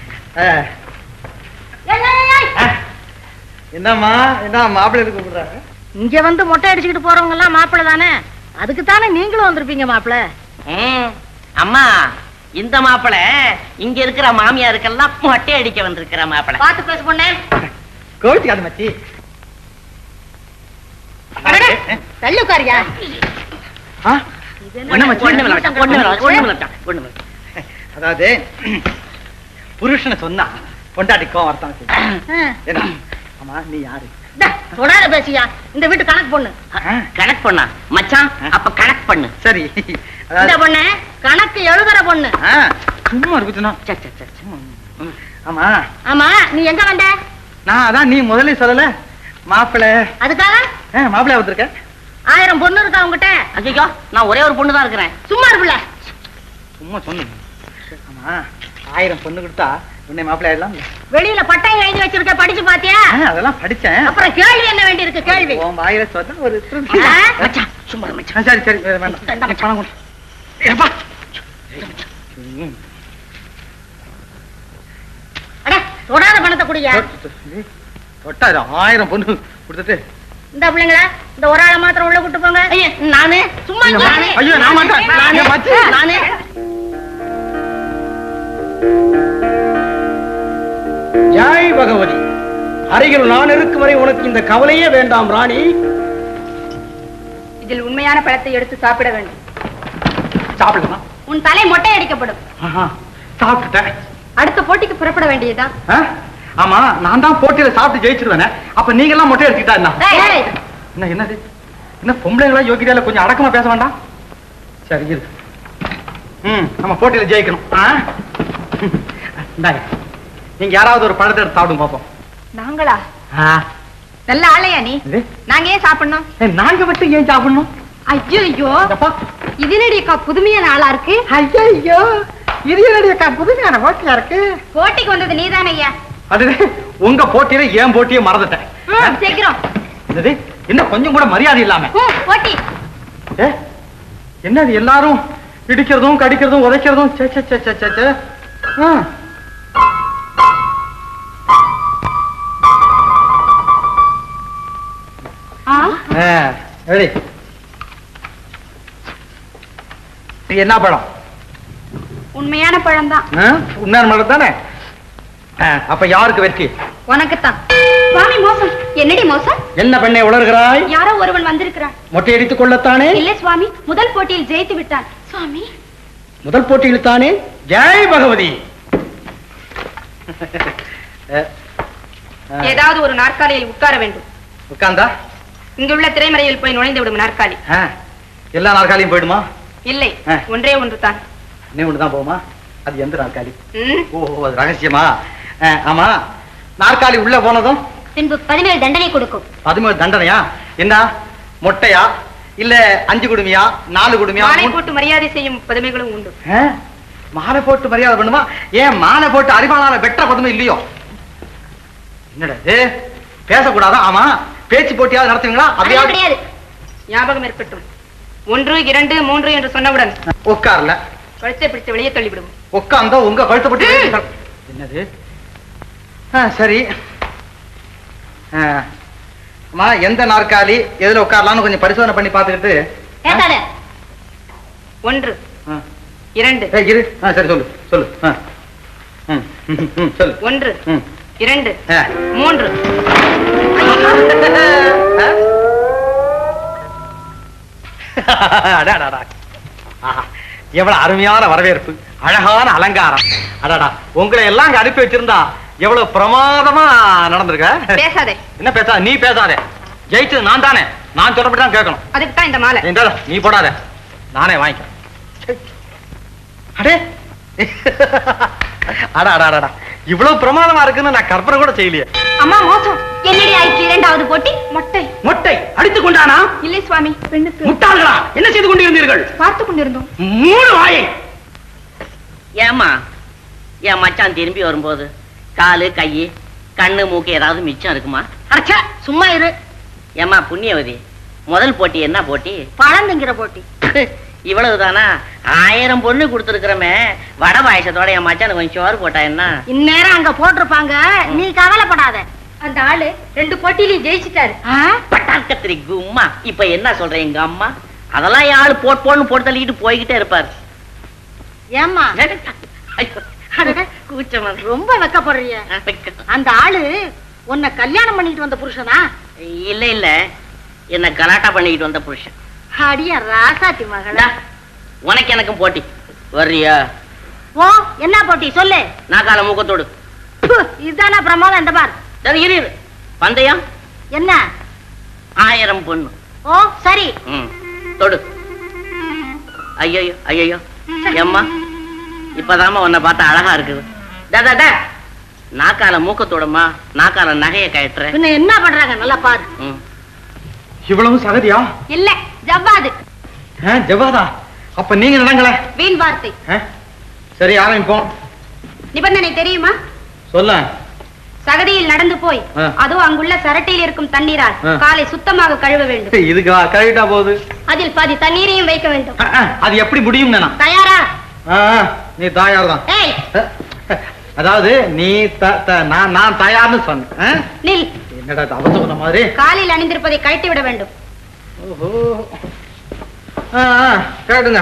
என்னம்மா, என்ன மாப்பிள்ளை கூப்பிடுறாங்க? இங்க வந்து மொட்டை அடிச்சுக்கிட்டு போறவங்க எல்லாம் மாப்பிள்ளை தானே, அதுக்கு தானே நீங்களும் வந்திருப்பீங்க மாப்பிள்ளை. அம்மா, இந்த மாப்பிள்ளை இங்க இருக்கிற மாமியாருக்கெல்லாம் மொட்டை அடிக்க வந்திருக்கிற மாப்பிள்ளை. பாத்து பேச பொண்ணே. கோவிச்சுக்காது மச்சி. தள்ளுக்காரியா? அதாவது புருஷனை சொன்னா பொண்டாட்டிக்கும் வருத்தம். ஆமா, நீ யாரு? சொடாத பேசியா, இந்த வீட்டு கணக்கு பொண்ணு. கணக்கு பொண்ணா? மச்சான், அப்ப கணக்கு பண்ணு. சரி, இந்த பொண்ணு கணக்கு எழுதுற பொண்ணு. சும்மா இருக்குதுன்னா. ஆமா ஆமா, நீ எங்க வந்த? நான் அதான் நீ முதல்ல சொல்லல மாப்பிள்ளை. அதுக்காக மாப்பிள்ளை வந்திருக்க. ஆயிரம் பொண்ணு இருக்கா உங்ககிட்ட? ஐயோ, நான் ஒரே ஒரு பொண்ணு தான் இருக்கிறேன். சும்மா இருக்குல்ல. சும்மா சொன்ன. ஆமா, ஆயிரம் பொண்ணு கொடுத்தா உன்னை மாப்பிள்ளை ஆயிடலாம். வெளியில பட்டம் எழுதி வச்சிருக்க, படிச்சு பாத்தியா? அதெல்லாம் படிச்சேன். அப்புறம் கேள்வி என்ன வேண்டி இருக்கு? கேள்வி உன் வாயில சொன்னா ஒரு மச்சான் சும்மா மச்சான். சரி சரி, வேண்டாம். பணம் கொடு. ஏப்பா, அட தொடாத பணத்தை குடியா. தொட்டாரு ஆயிரம் பொண்ணு கொடுத்துட்டு. இந்த பிள்ளைங்களா, இந்த ஒரு ஆளை மாத்திரம் உள்ள கூட்டு போங்க. நானே சும்மா. ஐயோ, நான் மாட்டேன். நானே. பகவதி, அருகில் நான் இருக்கும் வரை உனக்கு இந்த கவலையே வேண்டாம் ராணி. இதில் உண்மையான பழத்தை எடுத்து சாப்பிட வேண்டும். சாப்பிடலாம். உன் தலை மொட்டை அடிக்கப்படும். சாப்பிட்டேன். அடுத்த போட்டிக்கு புறப்பட வேண்டியதா? ஆமா, நான் தான் போட்டியில சாப்பிட்டு ஜெயிச்சிருவேன். அப்ப நீங்க எல்லாம் மொட்டை எடுத்துக்கிட்டா என்ன? என்னது என்ன பொம்பளைங்களா யோகிதால கொஞ்சம் அடக்கமா பேச வேண்டாம்? சரி இரு. ம், நம்ம போட்டியில ஜெயிக்கணும். நீங்க யாராவது ஒரு பழத்தை எடுத்து சாப்பிடும் பாப்போம். நாங்களா? நல்ல ஆளையா நீ? நாங்க ஏன் சாப்பிடணும்? நாங்க மட்டும் ஏன் சாப்பிடணும்? ஐயோ ஐயோ, இது என்னடிக்கா புதுமையான ஆளா இருக்கு? ஐயோ, இது என்னடிக்கா புதுமையான போட்டியா இருக்கு? போட்டிக்கு வந்தது நீதானே ஐயா? அது உங்க போட்டியில ஏன் போட்டியை மறந்துட்டேன். சீக்கிரம். என்ன கொஞ்சம் கூட மரியாதை இல்லாம போட்டி. என்னது எல்லாரும் இடிக்கிறதும் கடிக்கிறதும் உதைக்கிறதும்? என்ன பழம்? உண்மையான பழம் தான். உண்மையான பழம் தானே? அப்ப யாருக்கு வெற்றி? உனக்குத்தான். சுவாமி மோசம். என்னடி மோசம்? என்ன பெண்ணை உளறுகிறாய்? யாரோ ஒருவன் வந்திருக்கிறான். மொட்டை அடித்துக் கொள்ளத்தானே? இல்லை சுவாமி, முதல் போட்டியில் ஜெயித்து விட்டான். சுவாமி, முதல் போட்டியில் தானே? ஜெய் பகவதி. ஏதாவது ஒரு நாற்காலியில் உட்கார வேண்டும். உட்கார்ந்தா? இங்குள்ள திரைமறையில் போய் நுழைந்து விடும் நாற்காலி. எல்லா நாற்காலியும் போயிடுமா? இல்லை, ஒன்றே ஒன்று தான். நீ ஒன்றுதான் போகுமா? அது எந்த நாற்காலி? ஓஹோ, அது ரகசியமா? ஆமா, நாற்காலி உள்ள போனதும் பின்பு பதினேழு தண்டனை கொடுக்கும். பதினேழு தண்டனையா? என்ன மொட்டையா இல்ல அஞ்சு குடுமையா நாலு குடுமையா? மாலை போட்டு மரியாதை செய்யும் பதுமைகளும் உண்டு. மாலை போட்டு மரியாதை பண்ணுமா? ஏன் மாலை போட்டு அறிவாளால வெட்ட பதுமை இல்லையோ? என்னடா பேசக்கூடாதா? ஆமா, பேச்சு போட்டியாவது நடத்துவீங்களா? அப்படியா? கிடையாது. ஞாபகம் இருக்கட்டும். ஒன்று இரண்டு மூன்று என்று சொன்னவுடன் உட்கார்ல கழுத்தை பிடித்து வெளியே தள்ளிவிடுவோம். உட்கார்ந்தா உங்க கழுத்தை போட்டு. என்னது? சரி, அம்மா எந்த நாற்காலி எதுல உட்காரலாம்னு கொஞ்சம் பரிசோதனை பண்ணி பார்த்துக்கிட்டு. ஒன்று இரண்டு. இரு. சரி சொல்லு சொல்லு. சொல்லு. ஒன்று இரண்டு மூன்று. எவ்வளவு அருமையான வரவேற்பு, அழகான அலங்காரம். அடாடா, உங்களை எல்லாம் அங்க அனுப்பி வச்சிருந்தா எவ்வளவு பிரமாதமா நடந்திருக்க. பேசாதே. என்ன பேசாத? நீ பேசாதே. ஜெயிச்சது நான் தானே, நான் சொல்றபடிதான் கேட்கணும். அதுக்கு தான் இந்த மாலை. நீ போடாத, நானே வாங்கிக்கிறேன். அடே அடா அடா அடா, இவ்வளவு பிரமாதமா இருக்குன்னு நான் கற்பனை கூட செய்யலையே. அம்மா மோசம். என்னடி ஆயிற்று இரண்டாவது போட்டி? மொட்டை. மொட்டை அடித்துக் கொண்டானா? இல்லை சுவாமி, பெண்ணுக்கு. முட்டாள்களா, என்ன செய்து கொண்டிருந்தீர்கள்? பார்த்துக் கொண்டிருந்தோம். மூணு வாயை. ஏமா என் மச்சான் திரும்பி வரும்போது காலு கையு கண்ணு மூக்கு ஏதாவது மிச்சம் இருக்குமா? அச்சா, சும்மா இரு. ஏமா புண்ணியவதி, முதல் போட்டி என்ன போட்டி? பழம் திங்கிற போட்டி. இவ்வளவுதானா? ஆயிரம் பொண்ணு கொடுத்துருக்கிறமே, வட பாயசத்தோட என் மச்சானுக்கு கொஞ்சம் சோறு போட்டா என்ன? இந்நேரம் அங்க போட்டிருப்பாங்க, நீ கவலைப்படாத. அந்த ஆளு ரெண்டு போட்டியிலையும் ஜெயிச்சுட்டாரு. பட்டாக்கத்திரி கும்மா. இப்ப என்ன சொல்றேன் எங்க அம்மா? அதெல்லாம் என் ஆளு போட்டு போன்னு போட்டு தள்ளிக்கிட்டு போய்கிட்டே இருப்பாரு. ஏம்மா கூச்சம் ரொம்ப வெக்கப்படுறிய? அந்த ஆளு உன்னை கல்யாணம் பண்ணிட்டு வந்த புருஷனா? இல்ல இல்ல, என்ன கலாட்டா பண்ணிக்கிட்டு வந்த புருஷன். அடியா ராசாத்தி மகளா. உனக்கு எனக்கும் போட்டி வர்றியா? ஓ, என்ன போட்டி சொல்லு. நான் கால மூக்கத்தோடு. இதுதானா பிரமாதம்? இந்த பார். சரி இரு. பந்தயம் என்ன? ஆயிரம் பொண்ணு. ஓ சரி. ம், தொடு. ஐயோ ஐயோ ஏம்மா, இப்பதாம உன்னை பார்த்தா அழகா இருக்குது. டா நாக்கால மூக்கத்தோடமா, நாக்கால நகைய கயட்டுற. பின்ன என்ன பண்றாங்க நல்லா பாரு. இவ்வளவு சகதியா? இல்ல, ஜவ்வாது. ஜவ்வாதா? அப்ப நீங்க நடங்கள. வீண் வார்த்தை. சரி ஆரம்பிப்போம். நிபந்தனை தெரியுமா? சொல்ல. சகதியில் நடந்து போய் அதோ அங்குள்ள சரட்டையில் இருக்கும் தண்ணீரால் காலை சுத்தமாக கழுவ வேண்டும். இதுக்கு கழுவிட்டா போகுது. அதில் பாதி தண்ணீரையும் வைக்க வேண்டும். அது எப்படி முடியும்? தயாரா? நீ தயார் தான். அதாவது நீ நான் தயார்னு சொன்ன. நில். என்னடா அவசர மாதிரி? காலில் அணிந்திருப்பதை கழட்டி விட வேண்டும். ஓஹோ, கேட்டுங்க.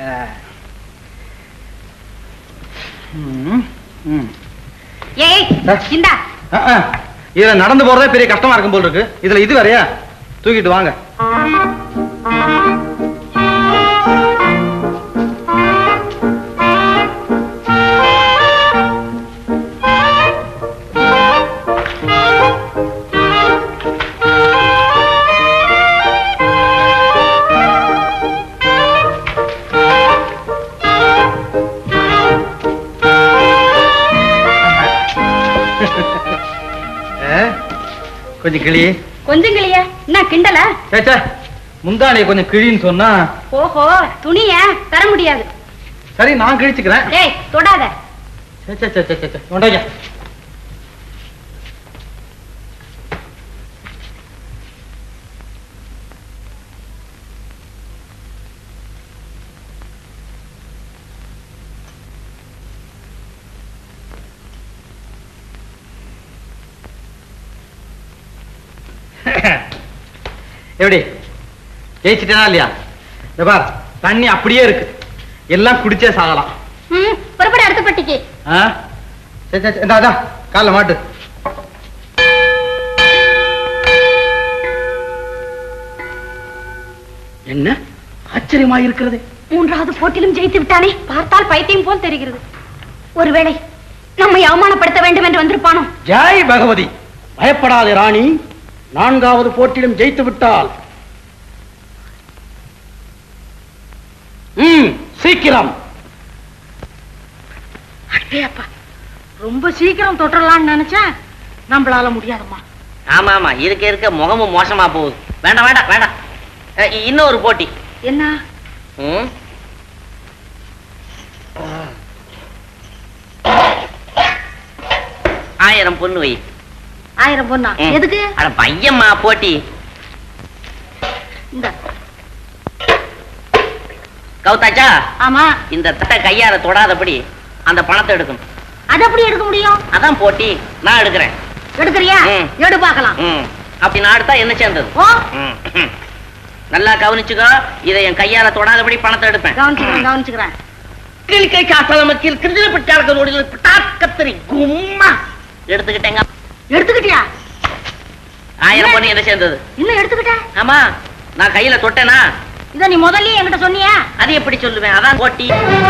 ஏய் இந்தா இதுல நடந்து போறதே பெரிய கஷ்டமா இருக்கும் போல் இருக்கு. இதுல இது வரையா தூக்கிட்டு வாங்க. கொஞ்சம் கிளி கொஞ்சம் கிளிய என்ன கிண்டல? சேச்சா முந்தானைய கொஞ்சம் கிழின்னு சொன்னா. ஓஹோ துணிய தர முடியாது. சரி நான் கிழிச்சுக்கிறேன். ஏய் தொடாத. சேச்சா சேச்சா சேச்சா நோண்டாங்க. எப்படி ஜெயிச்சிட்டேனா இல்லையா? இந்த பார் தண்ணி அப்படியே இருக்கு, எல்லாம் குடிச்சே சாகலாம். ம் புறப்பட அடுத்த பட்டிக்கு. ஆ சரி சரி இந்தா கால்ல மாட்டு. என்ன ஆச்சரியமா இருக்கிறது. மூன்றாவது போட்டிலும் ஜெயித்து விட்டானே, பார்த்தால் பைத்தியம் போல் தெரிகிறது. ஒருவேளை நம்மை அவமானப்படுத்த வேண்டும் என்று வந்திருப்பானோ? ஜெய் பகவதி, பயப்படாதே ராணி, நான்காவது போட்டியிலும் ஜெயித்து விட்டால் ம் சீக்கிரம். அடே அப்பா, ரொம்ப சீக்கிரம் தொட்டலாம்னு நினைச்சேன், நம்மளால முடியாதம்மா. ஆமா ஆமா இருக்க இருக்க முகமும் மோசமா போகுது. வேண்டாம் வேண்டாம் வேண்டாம், இன்னொரு போட்டி. என்ன? ம் ஆயிரம் பொண்ணு வை. ஆயிரம் பொண்ணா? எதுக்கு? அட பையம்மா போட்டி. இந்த கவுத்தாச்சா? ஆமா. இந்த தட்டை கையால தொடாதபடி அந்த பணத்தை எடுக்கணும். அது எப்படி எடுக்க முடியும்? அதான் போட்டி, நான் எடுக்கிறேன். எடுக்கிறியா? எடு பார்க்கலாம். அப்படி நான் எடுத்தா என்ன சேர்ந்தது? ஓ நல்லா கவனிச்சுக்கோ, இதை என் கையால தொடாதபடி பணத்தை எடுப்பேன். கவனிச்சுக்கிறேன் கவனிச்சுக்கிறேன். கிளிக்கை காசலமக்கில் கிருதில பிட்டாளர்களோடு பிட்டாக்கத்திரி கும்மா எடுத்துக்கிட்டேங்க. எடுத்துக்கிட்டியா? ஆயிரம் பொண்ணு என்ன சேர்ந்தது? இன்னும் எடுத்துக்கிட்டேன். ஆமா, நான் கையில தொட்டேனா? இத நீ முதல்லயே என்கிட்ட சொன்னியா? அது எப்படி சொல்லுவேன், அதான் போட்டி.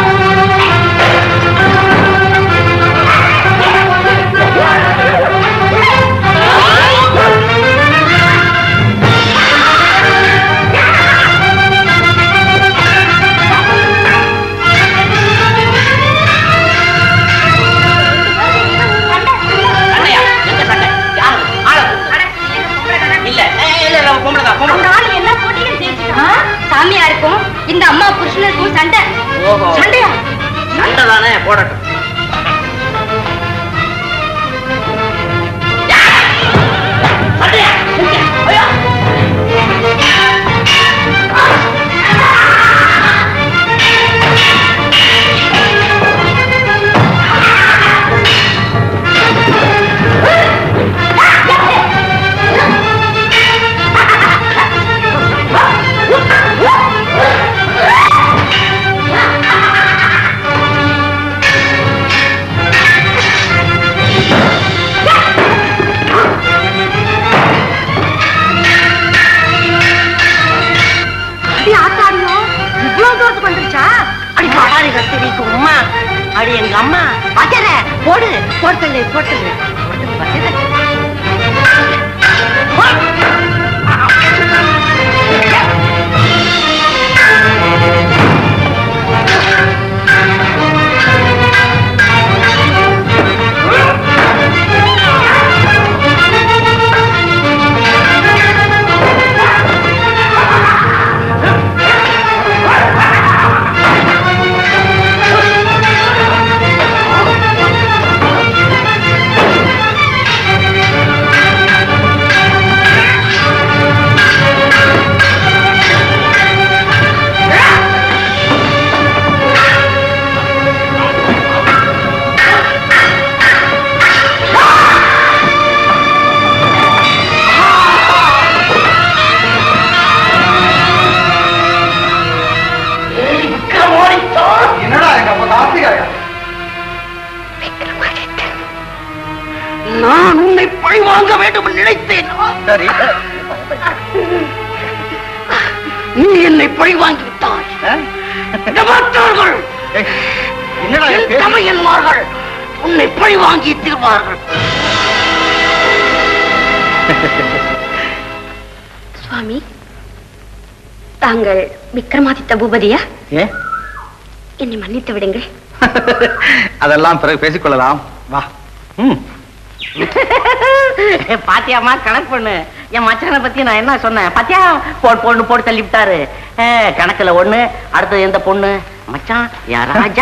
சாமியாருக்கும் இந்த அம்மா புருஷனுக்கும் சண்டை. சண்டையா? சண்டை தானே, போடட்டும். அடி எங்க அம்மா பச்சர போடு போட்டல போட்டல போட்டல பச்சர நான் உன்னை பழி வாங்க வேண்டும் நினைத்தேன். சரி, நீ என்னை பழி வாங்கி விட்டாய். தமையன்மார்கள் உன்னை பழி வாங்கி தீர்வார்கள். சுவாமி, தாங்கள் விக்ரமாதித்த பூபதியா? என்னை மன்னித்து விடுங்கள். அதெல்லாம் பிறகு பேசிக்கொள்ளலாம். வா. பாத்தியாமா கணக்கு பண்ணு. என் மச்சானை பத்தி நான் என்ன சொன்னேன் பாத்தியா? போட்டு பொண்ணு போட்டு தள்ளி விட்டாரு. கணக்குல ஒண்ணு, அடுத்தது எந்த பொண்ணு? மச்சான் யார் ராஜா?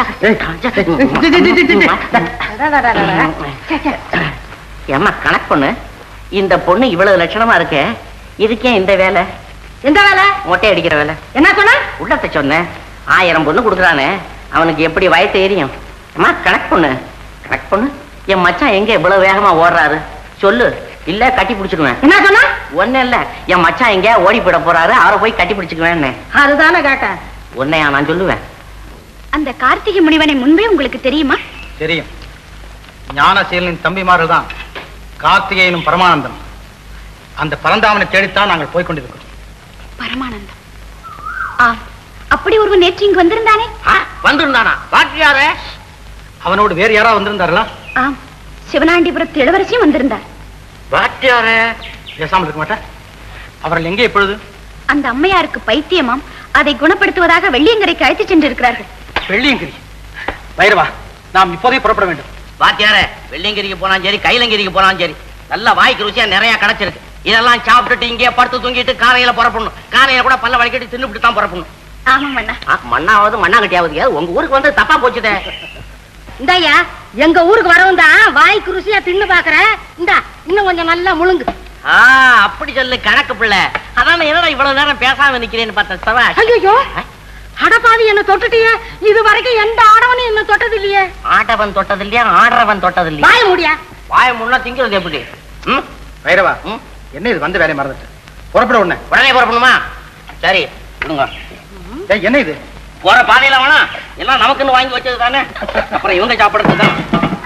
ஏமா கணக்கு பொண்ணு, இந்த பொண்ணு இவ்வளவு லட்சணமா இருக்க, இதுக்கே இந்த வேலை? எந்த வேலை? மொட்டை அடிக்கிற வேலை. என்ன சொன்ன? உள்ளத்தை சொன்னேன். ஆயிரம் பொண்ணு கொடுக்குறானே, அவனுக்கு எப்படி வயசு ஏறியும்? அம்மா கணக்கு பொண்ணு, கணக்கு பொண்ணு, என் மச்சான் எங்க இவ்வளவு வேகமா ஓடுறாரு சொல்லு, இல்ல கட்டி பிடிச்சுக்குவேன். என்ன சொன்ன? ஒண்ணு இல்ல, என் மச்சான் எங்க ஓடி போட போறாரு, அவரை போய் கட்டி பிடிச்சுக்குவேன். அதுதானே கேட்டேன். உன்னையா நான் சொல்லுவேன். அந்த கார்த்திகை முனிவனை முன்பே உங்களுக்கு தெரியுமா? தெரியும். ஞானசீலனின் தம்பிமார்கள் தான் கார்த்திகேயனும் பரமானந்தம். அந்த பரந்தாமனை தேடித்தான் நாங்கள் போய்கொண்டிருக்கிறோம். பரமானந்தம்? ஆ, அப்படி ஒருவன் நேற்று இங்கு வந்திருந்தானே? வந்திருந்தானா? பாட்டியாரே? அவனோடு வேறு யாரா வந்திருந்தார்களா? ஆம், சிவனாண்டிபுரத்து இளவரசியும் வந்திருந்தார். பாட்டியாரே? பேசாமல் இருக்க மாட்டேன். அவர்கள் எங்கே இப்பொழுது? அந்த அம்மையாருக்கு பைத்தியமாம், அதை குணப்படுத்துவதாக வெள்ளியங்கரைக்கு அழைத்து சென்றிருக்கிறார்கள். வெள்ளியங்கிரி? பைரவா, நாம் இப்போதே புறப்பட வேண்டும். பாத்தியாரே, வெள்ளியங்கிரிக்கு போனாலும் சரி, கைலங்கிரிக்கு போனாலும் சரி, நல்ல வாய்க்கு ருசியா நிறைய கிடைச்சிருக்கு. இதெல்லாம் சாப்பிட்டுட்டு இங்கே படுத்து தூங்கிட்டு காலையில புறப்படணும். காலையில கூட பல்ல வலிக்கிட்டு தின்னுபிட்டு தான் புறப்படணும். ஆமா மண்ணா. மண்ணாவது மண்ணா கட்டியாவது உங்க ஊருக்கு வந்து தப்பா போச்சுதே. இந்தாயா, எங்க ஊருக்கு வரவும் தான் வாய்க்கு ருசியா தின்னு பாக்குற. இந்தா இன்னும் கொஞ்சம் நல்லா முழுங்கு. அப்படி சொல்லு கணக்கு பிள்ளை. அதான் என்னடா இவ்வளவு நேரம் பேசாம நிக்கிறேன்னு பார்த்தேன். ஐயோ, அடப்பாவி, என்ன தொட்டுட்டிய? இது வரைக்கும் எந்த ஆடவனும் என்ன தொட்டது இல்லையே. ஆடவன் தொட்டது இல்லையா, ஆடுறவன் தொட்டது இல்லையா? வாய முடியா? வாய முன்னா திங்கிறது எப்படி? பைரவா, என்ன இது வந்து வேலையை மறந்துட்டு புறப்பட உடனே உடனே புறப்படணுமா? சரி விடுங்க. என்ன இது? போற பாதையில வேணா எல்லாம் நமக்குன்னு வாங்கி வச்சது தானே, அப்புறம் இவங்க சாப்பிடுறது தான்.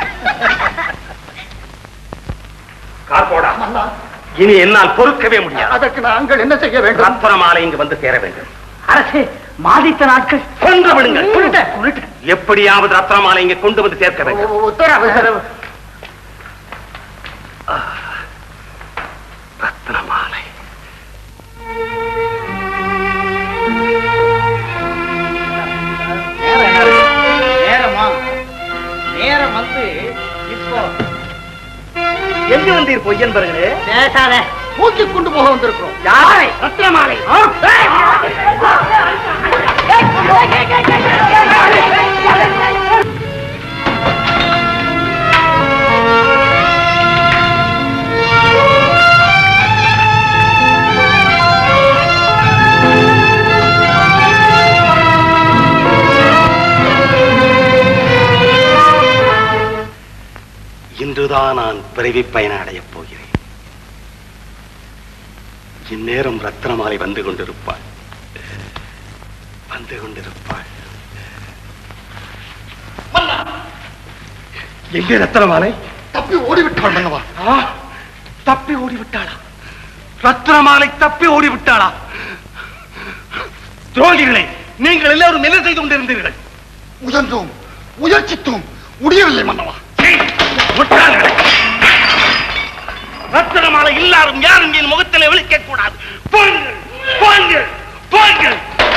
கார்போடா, இனி என்னால் பொறுக்கவே முடியாது. அதற்கு நாங்கள் என்ன செய்ய வேண்டும்? ரத்னமாலை இங்கு வந்து சேர வேண்டும். அரசே, மாதித்த நாட்கள் கொன்று விடுங்கள். எப்படியாவது ரத்னமாலை இங்கே கொண்டு வந்து சேர்க்க வேண்டும். ரத்னமாலை நேரமா? நேரம் வந்து இப்போ எங்க வந்தீர் பொய்யன்பர்களே? பேசாத, தூக்கி கொண்டு போக வந்திருக்கிறோம். யாரை? ரத்னமாலை. இன்றுதான் நான் பிறவி பயணம் அடையப் போகிறேன். இந்நேரம் ரத்னமாலை வந்து கொண்டிருப்பாள், வந்து கொண்டிருப்பாள். எங்கே ரத்னமாலை? தப்பி ஓடிவிட்டாள் மன்னவா. தப்பி ஓடிவிட்டாளா? ரத்னமாலை தப்பி ஓடிவிட்டாளா? துரோகிகளே, நீங்கள் எல்லாரும் என்ன செய்து கொண்டிருந்தீர்கள்? முயன்றோம், முயற்சித்தோம், முடியவில்லை மன்னவா. ரத்னமாலை எல்லாரும் யாரும் என் முகத்திலே விழிக்க கூடாது. போங்கள், போங்கள், போங்கள்.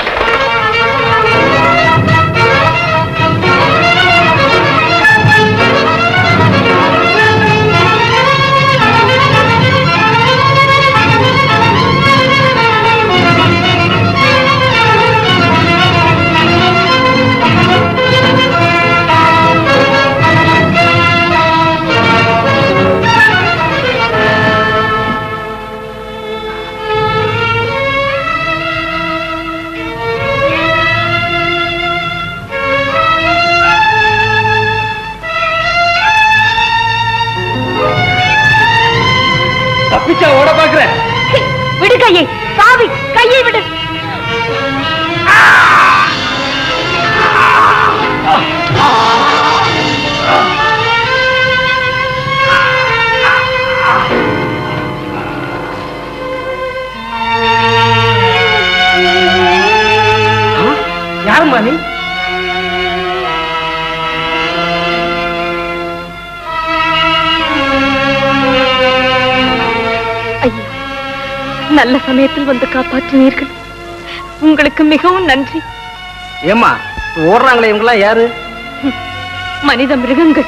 தப்பிச்சா ஓட பாக்குறேன். விடு கையை, சாவி, கையை விடு. நல்ல சமயத்தில் வந்து காப்பாற்றினீர்கள். உங்களுக்கு மிகவும் நன்றி. ஏமா ஓடுறாங்களே இவங்கெல்லாம் யாரு? மனித மிருகங்கள்.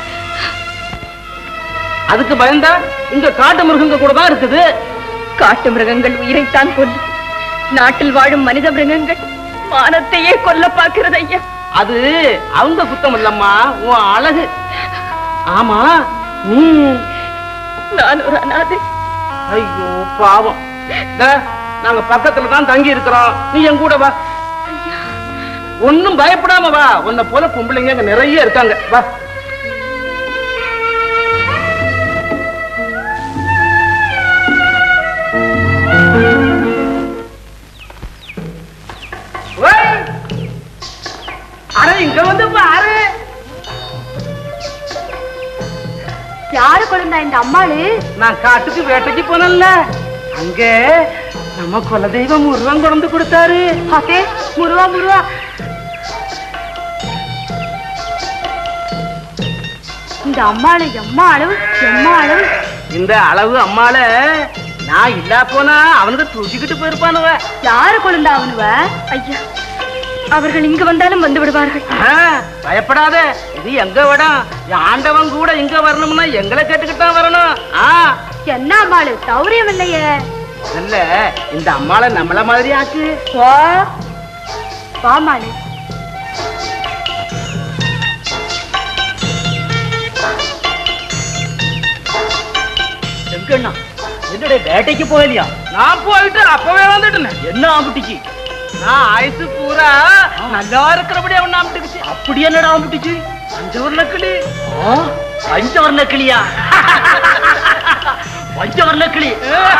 அதுக்கு பயந்தா இங்க காட்டு மிருகங்க கூட தான் இருக்குது. காட்டு மிருகங்கள் உயிரைத்தான் கொல்லும். நாட்டில் வாழும் மனித மிருகங்கள் மானத்தையே கொல்ல பார்க்கிறது ஐயா. அது அவங்க குத்தம் இல்லம்மா, உன் அழகு. ஆமா நீ? நான் ஒரு அனாதை. ஐயோ பாவம். நாங்க பக்கத்துல தான் தங்கி இருக்கிறோம், நீ என் கூட வா. ஒன்னும் பயப்படாம வா. உன்னை போல பொம்பளைங்க அங்க நிறைய இருக்காங்க. வா. அரை இங்க வந்து பாரு. யாரு குழந்தா இந்த அம்மாளு? நான் காட்டுக்கு வேட்டைக்கு போனல, அங்க நம்ம குலதெய்வம் முருகன் கொண்டு கொடுத்தாரு. அதே முருவா முருவா. இந்த அம்மாளு எம்மா அளவு எம்மா அளவு. இந்த அளவு அம்மாள நான் இல்லா போனா அவனுக்கு தூக்கிக்கிட்டு போயிருப்பானுவ. யாரு குழந்தா அவனுவ? ஐயா, அவர்கள் இங்கு வந்தாலும் வந்து விடுவார்கள். பயப்படாத, இது எங்க விடம். ஆண்டவன் கூட இங்க வரணும்னா எங்களை கேட்டுக்கிட்டா வரணும். என்ன அம்மாளு சௌரியம் இல்லையே? இல்ல, இந்த அம்மாளை நம்மள மாதிரி ஆச்சு. வாமாளு. எங்கண்ணா என்னுடைய வேட்டைக்கு போகலையா? நான் போயிட்டு அப்பவே வந்துட்டேன். என்ன ஆம்பிட்டிக்கு? நான் ஆயுசு பூரா நல்லா இருக்கிறபடியா ஒண்ணு ஆம்பிட்டுக்குச்சு. அப்படி என்னடா ஆம்பிட்டுச்சு? பஞ்சவர்ண கிளி. பஞ்சவர்ண கிளியா? பஞ்சவர்ண கிளி.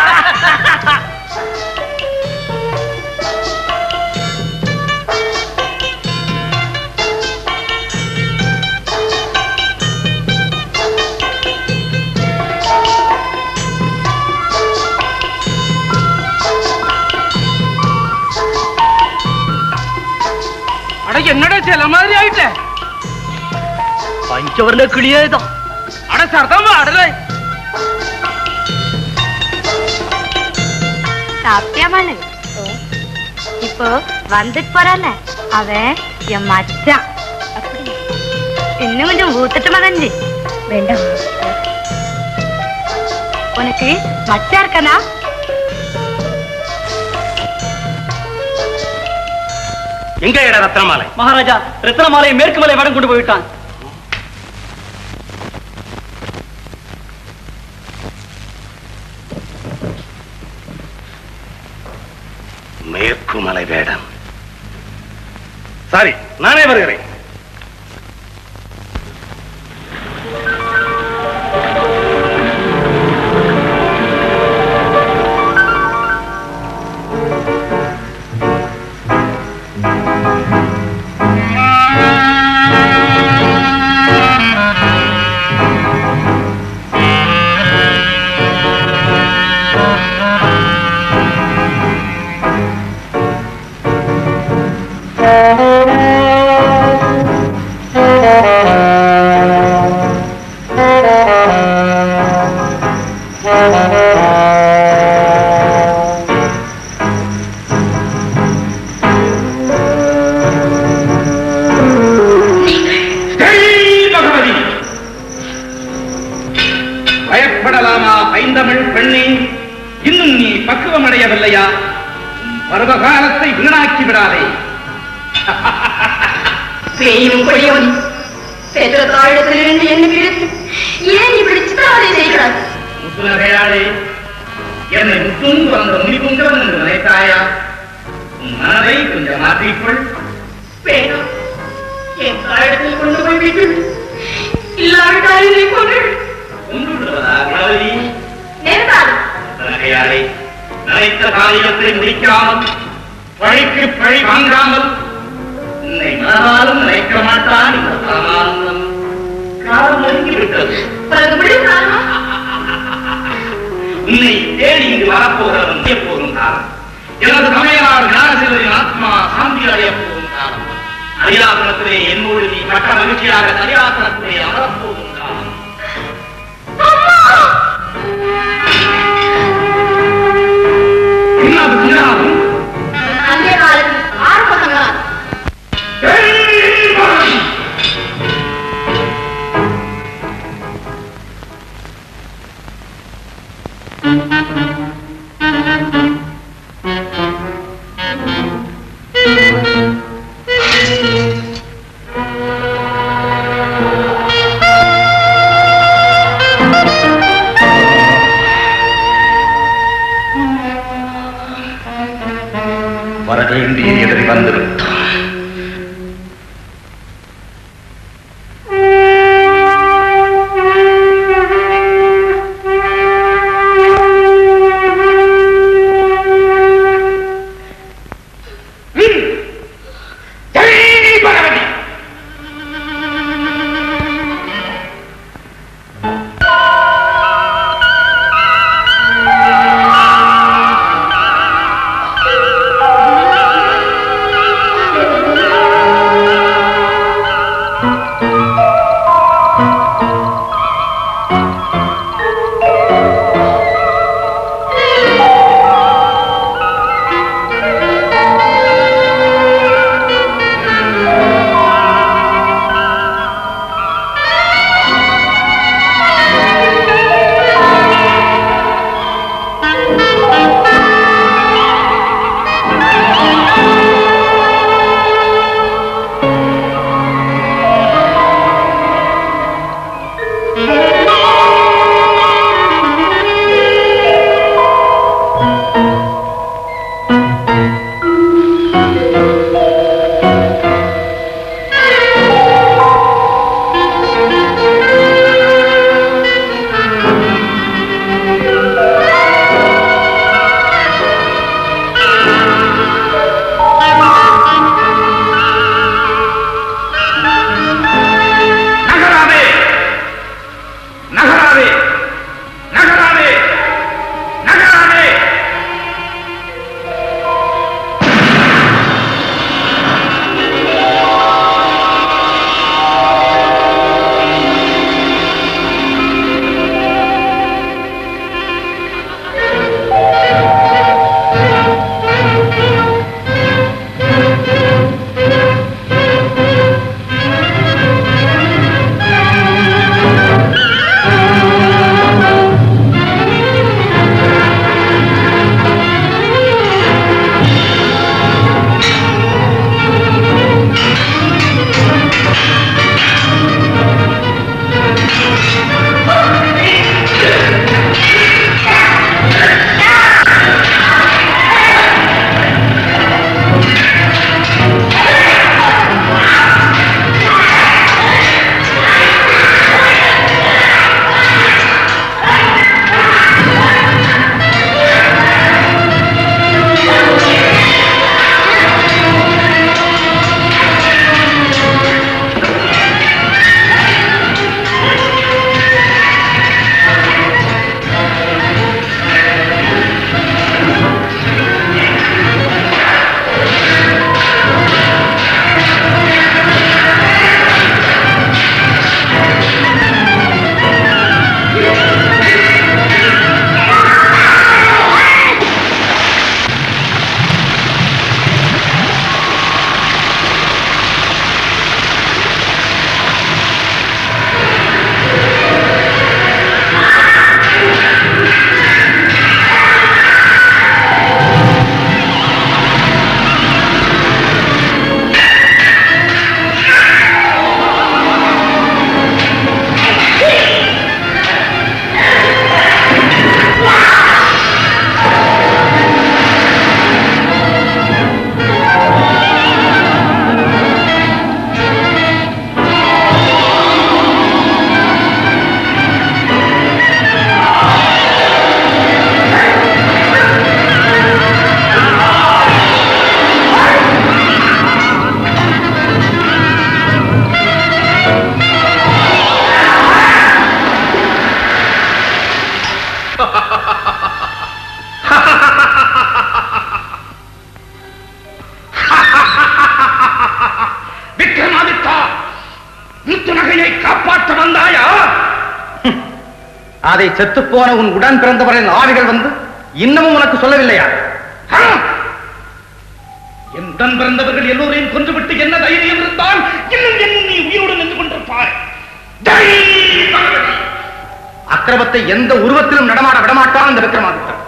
என்னடா சில மாதிரி ஆயிட்ட? பஞ்சவர்ண கிளியே தான். அட சர்தமா அடலை. சாப்பிட்டியா மாலு? இப்போ வந்துட்டு போறான அவன் என் மச்சான். இன்னும் கொஞ்சம் ஊத்துட்டு மகஞ்சி. வேண்டாம், உனக்கு மச்சா இருக்கனா? எங்க இட ரத்னமாலை? மகாராஜா, ரத்னமாலை மேற்கு மலை வடம் கொண்டு போய்விட்டான். மேற்கு மலை வேடம். சாரி, நானே வருகிறேன். பருவகாலத்தை வீணாக்கி விடாதே. பேயும் கொடியவன் பெற்ற தாழத்திலிருந்து என்ன பிரித்து ஏன் இப்படி சித்திரவதை செய்கிறார்? முத்துநகையாளே, என்னை முத்துந்து வந்த முனிபுங்கவன் என்று நினைத்தாயா? உன் மனதை கொஞ்சம் மாற்றிக்கொள். வேணாம், என் தாழத்தில் கொண்டு போய் விட்டு இல்லாவிட்டால் இதை கொண்டு கொண்டு விடுவதா கணவதி? நேர்ந்தால் முத்துநகையாளே, நினைத்த காரியத்தை முடிக்காமல் பழிக்கு பழி வாங்காமல் உன்னை மனதாலும் நினைக்க மாட்டான் இந்த சாமானம். காலம் நெருங்கிவிட்டது. பிறகு விடுகிறானா? உன்னை தேடி இங்கு வரப்போகிறவன் போகும் காலம். எனது சமயனார் ஞானசேகரின் ஆத்மா சாந்தி அடைய போகும் காலம். அரியாசனத்திலே என்னோடு நீ பட்ட மகிழ்ச்சியாக அரியாசனத்திலே அமரப்போகும் காலம். வரவேண்டிய எதிரி வந்துவிட்டார். அதை செத்துப்போன உன் உடன் பிறந்தவரின் ஆவிகள் வந்து இன்னமும் உனக்கு சொல்லவில்லையா? என் உடன் பிறந்தவர்கள் எல்லோரையும் கொன்றுவிட்டு என்ன தைரியம் இருந்தால் இன்னும் இன்னும் நீ உயிரோடு நின்று கொண்டிருப்பாய். அக்கிரமத்தை எந்த உருவத்திலும் நடமாட விடமாட்டான் அந்த விக்ரமாதித்தன்.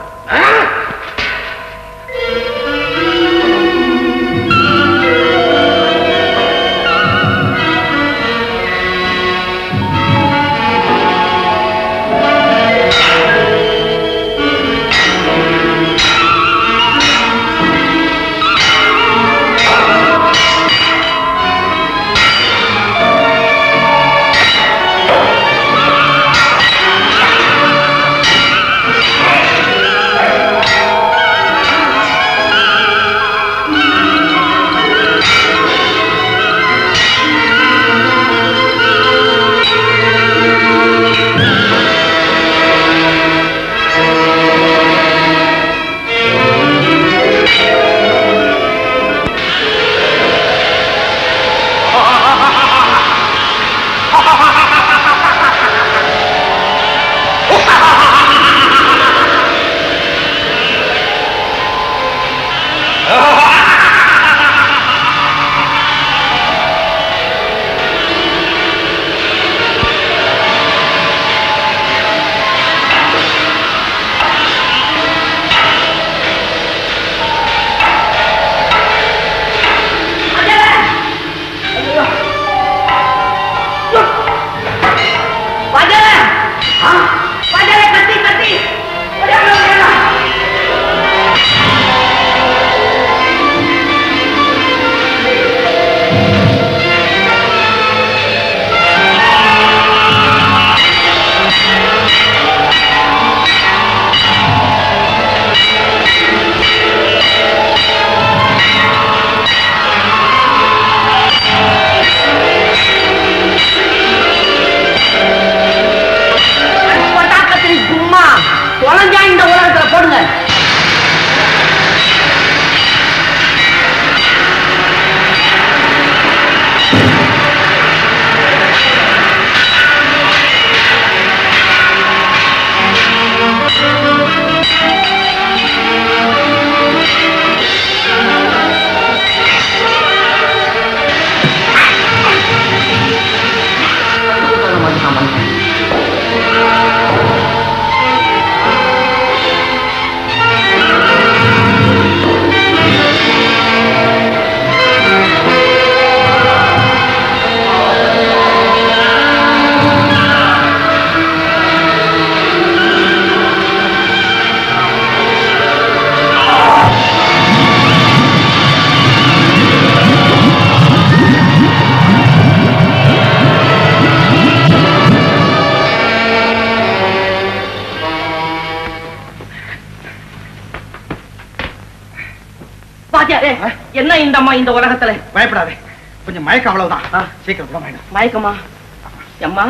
என்ன இந்த அம்மா இந்த உலகத்துல? பயப்படாதே, கொஞ்சம் மயக்கம் அவ்வளவுதான். சீக்கிரம் கூட மயக்கமா? அம்மா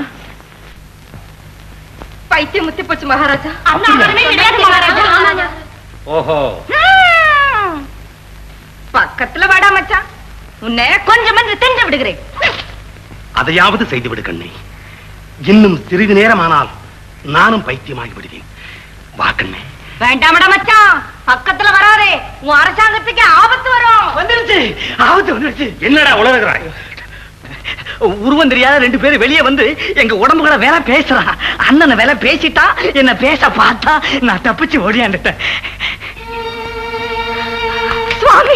பைத்தியம் முத்தி போச்சு மகாராஜா. ஓஹோ, பக்கத்துல வாடா மச்சான், உன்னை கொஞ்சம் தின்று விடுகிறேன். அதையாவது செய்து விடு கண்ணே. இன்னும் சிறிது நேரமானால் நானும் பைத்தியமாகி விடுவேன். வா கண்ணே. வேண்டாமடா மச்சான், பக்கத்துல வராதே, உன் அரசாங்கத்துக்கு ஆபத்து வரும். வந்துருச்சு, ஆபத்து வந்துருச்சு. என்னடா உலகிறாய்? உருவம் தெரியாத ரெண்டு பேரும் வெளியே வந்து எங்க உடம்புகளை வேலை பேசுறான். அண்ணனை வேலை பேசிட்டா என்ன பேச பார்த்தா நான் தப்பிச்சு ஓடியாந்துட்டேன். சுவாமி,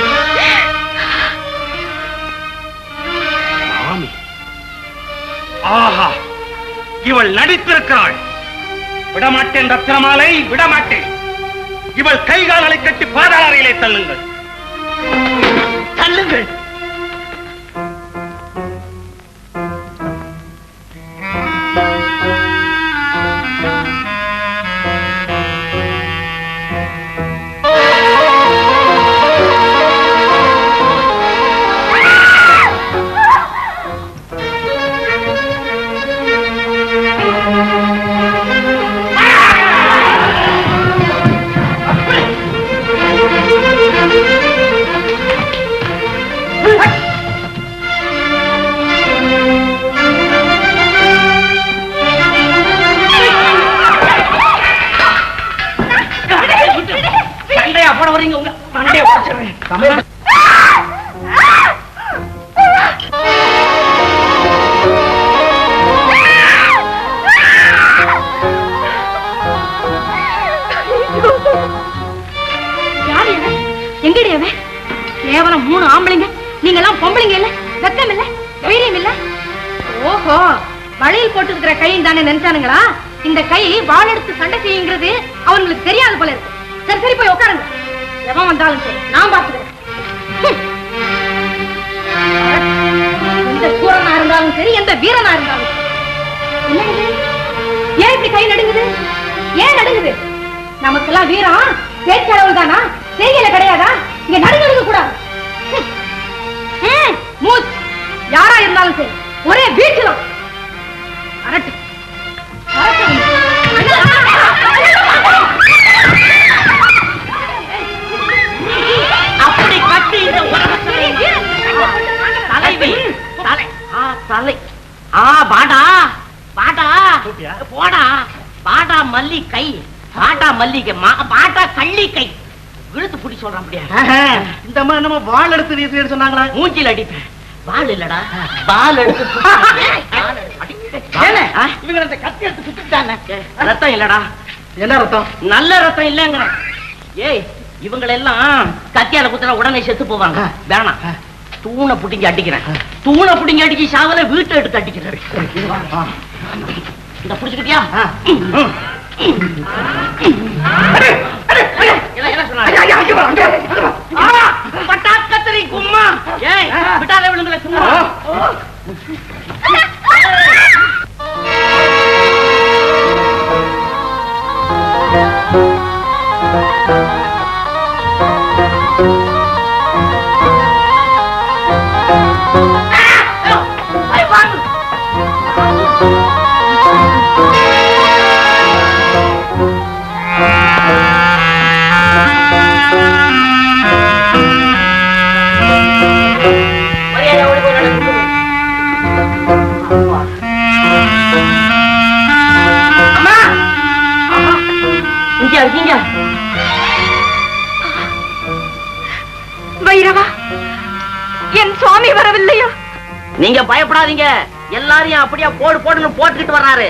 சுவாமி, ஆஹா, இவள் நடித்திருக்கிறாள். விடமாட்டேன் ரத்னமாலை, விடமாட்டேன். இவள் கைகால்களை கட்டி பாதாள அறையிலே தள்ளுங்கள், தள்ளுங்கள். கேவலம் மூணு ஆம்பளைங்க, நீங்க எல்லாம் பொம்பளைங்க இல்ல, வெக்கம் இல்ல, தைரியம் இல்ல. ஓஹோ, வளையல் போட்டுக்கிற கையும் தானே நினைச்சானுங்களா? இந்த கை வாள் எடுத்து சண்டை செய்யுங்கிறது அவங்களுக்கு தெரியாது போல இருக்கு. சரி சரி போய் உட்காருங்க. எவன் வந்தாலும் சரி நான் பாத்துக்கிறேன். எந்த சூரனா இருந்தாலும் சரி, எந்த வீரனா இருந்தாலும் சரி. ஏன் இப்படி கை நடுங்குது? ஏன் நடுங்குது? நமக்கெல்லாம் வீரம் பேச்சளவு தானா, செய்யல கிடையாதா? இங்க நடுங்க கூடாது. மூச்சு யாரா இருந்தாலும் சரி ஒரே வீச்சலாம். அரட்டு அப்படி கட்டி இந்த தலைவி தலை தலை ஆ பாடா பாடா போடா பாடா மல்லி கை பாட்டா மல்லிகை பாட்டா கள்ளி கை இழுத்து புடி சொல்றான். அப்படியா இந்த அம்மா என்னமோ வாள் எடுத்து வீசி சொன்னாங்களா? மூஞ்சில அடிப்பேன். வாள் இல்லடா, பால் எடுத்து இவங்க அந்த கத்தி எடுத்து சுத்திட்டாங்க. ரத்தம் இல்லடா. என்ன ரத்தம்? நல்ல ரத்தம் இல்லங்கிற. ஏய், இவங்களெல்லாம் கத்தியால குத்துனா உடனே செத்து போவாங்க. வேணாம், தூணை புடிங்கி அடிக்கிறேன். தூணை புடிங்கி அடிக்கி சாவல வீட்டை எடுத்து அடிக்கிறேன். இந்த புடிச்சுக்கிட்டியா? பட்டாக்கத்திரி கும்மா. ஏய், விட்டாலே விழுந்துல சும்மா. வைரவா, என் சுவாமி வரவில்லையா? நீங்க பயப்படாதீங்க, எல்லாரையும் அப்படியே போடு போடுன்னு போட்டுக்கிட்டு வர்றாரு.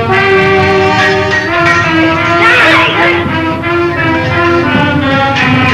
Ah!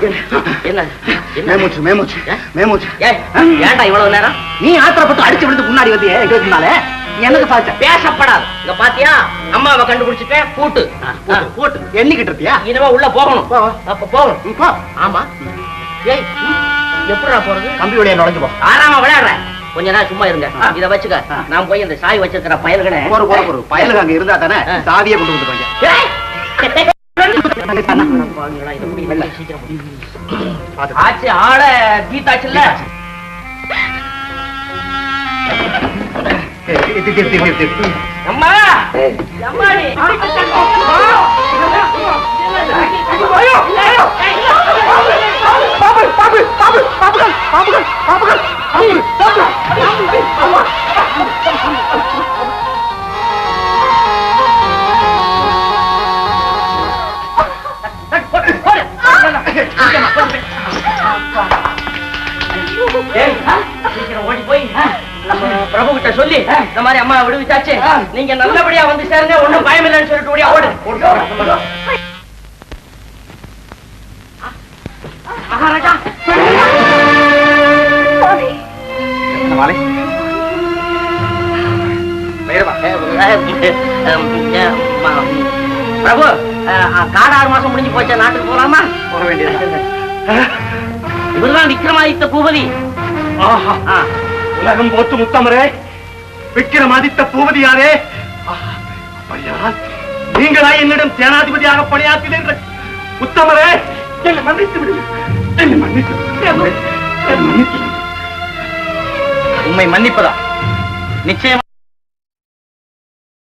என்ன மேமூச்சு மேமூச்சு மேமூச்சு ஏன்டா இவ்வளவு நேரம் நீ ஆத்திரப்பட்டு அடிச்சு விழுந்து முன்னாடி வந்து எங்களுக்குனால எனக்கு சாச்ச பேசப்படாது. இங்க பாத்தியா அம்மாவை கண்டுபிடிச்சிட்டேன். பூட்டு போட்டு எண்ணிக்கிட்டு இருக்கியா? இனிமே உள்ள போகணும். அப்ப போகணும். ஆமா ஏய் எப்படா போறது? கம்பி வழியா நுழைஞ்சு போ. ஆறாம விளையாடுற. கொஞ்ச நேரம் சும்மா இருங்க. இத வச்சுக்க. நான் போய் இந்த சாய் வச்சிருக்கிற பயல்களை ஒரு ஒரு பயலுக்கு அங்க இருந்தா தானே சாவியை கொண்டு வந்துருவாங்க. ஆச்சு ஆள தீத்தாச்சுல்ல. அம்மா அம்மாடி ஓடி போய் பிரபு கிட்ட சொல்லி இந்த மாதிரி அம்மா விடுவிச்சாச்சு, நீங்க நல்லபடியா வந்து சேருங்க, ஒண்ணும் பயம் இல்லைன்னு சொல்லிட்டு ஓடியா ஓடு. மகாராஜா பிரபு, காடு ஆறு மாசம் முடிஞ்சு போச்சா, நாட்டுக்கு போலாமா? போக வேண்டியது. இவர்தான் விக்ரமாதித்த பூபதி. உலகம் போத்து முத்தமரே, விக்ரமாதித்த பூபதி யாரே? நீங்களா என்னிடம் சேனாதிபதியாக பணியாற்றினீர்கள். உத்தமரே, என்னை மன்னித்து விடுங்கள். என்னை மன்னித்து விடுங்கள். உண்மை மன்னிப்பதா? நிச்சயம்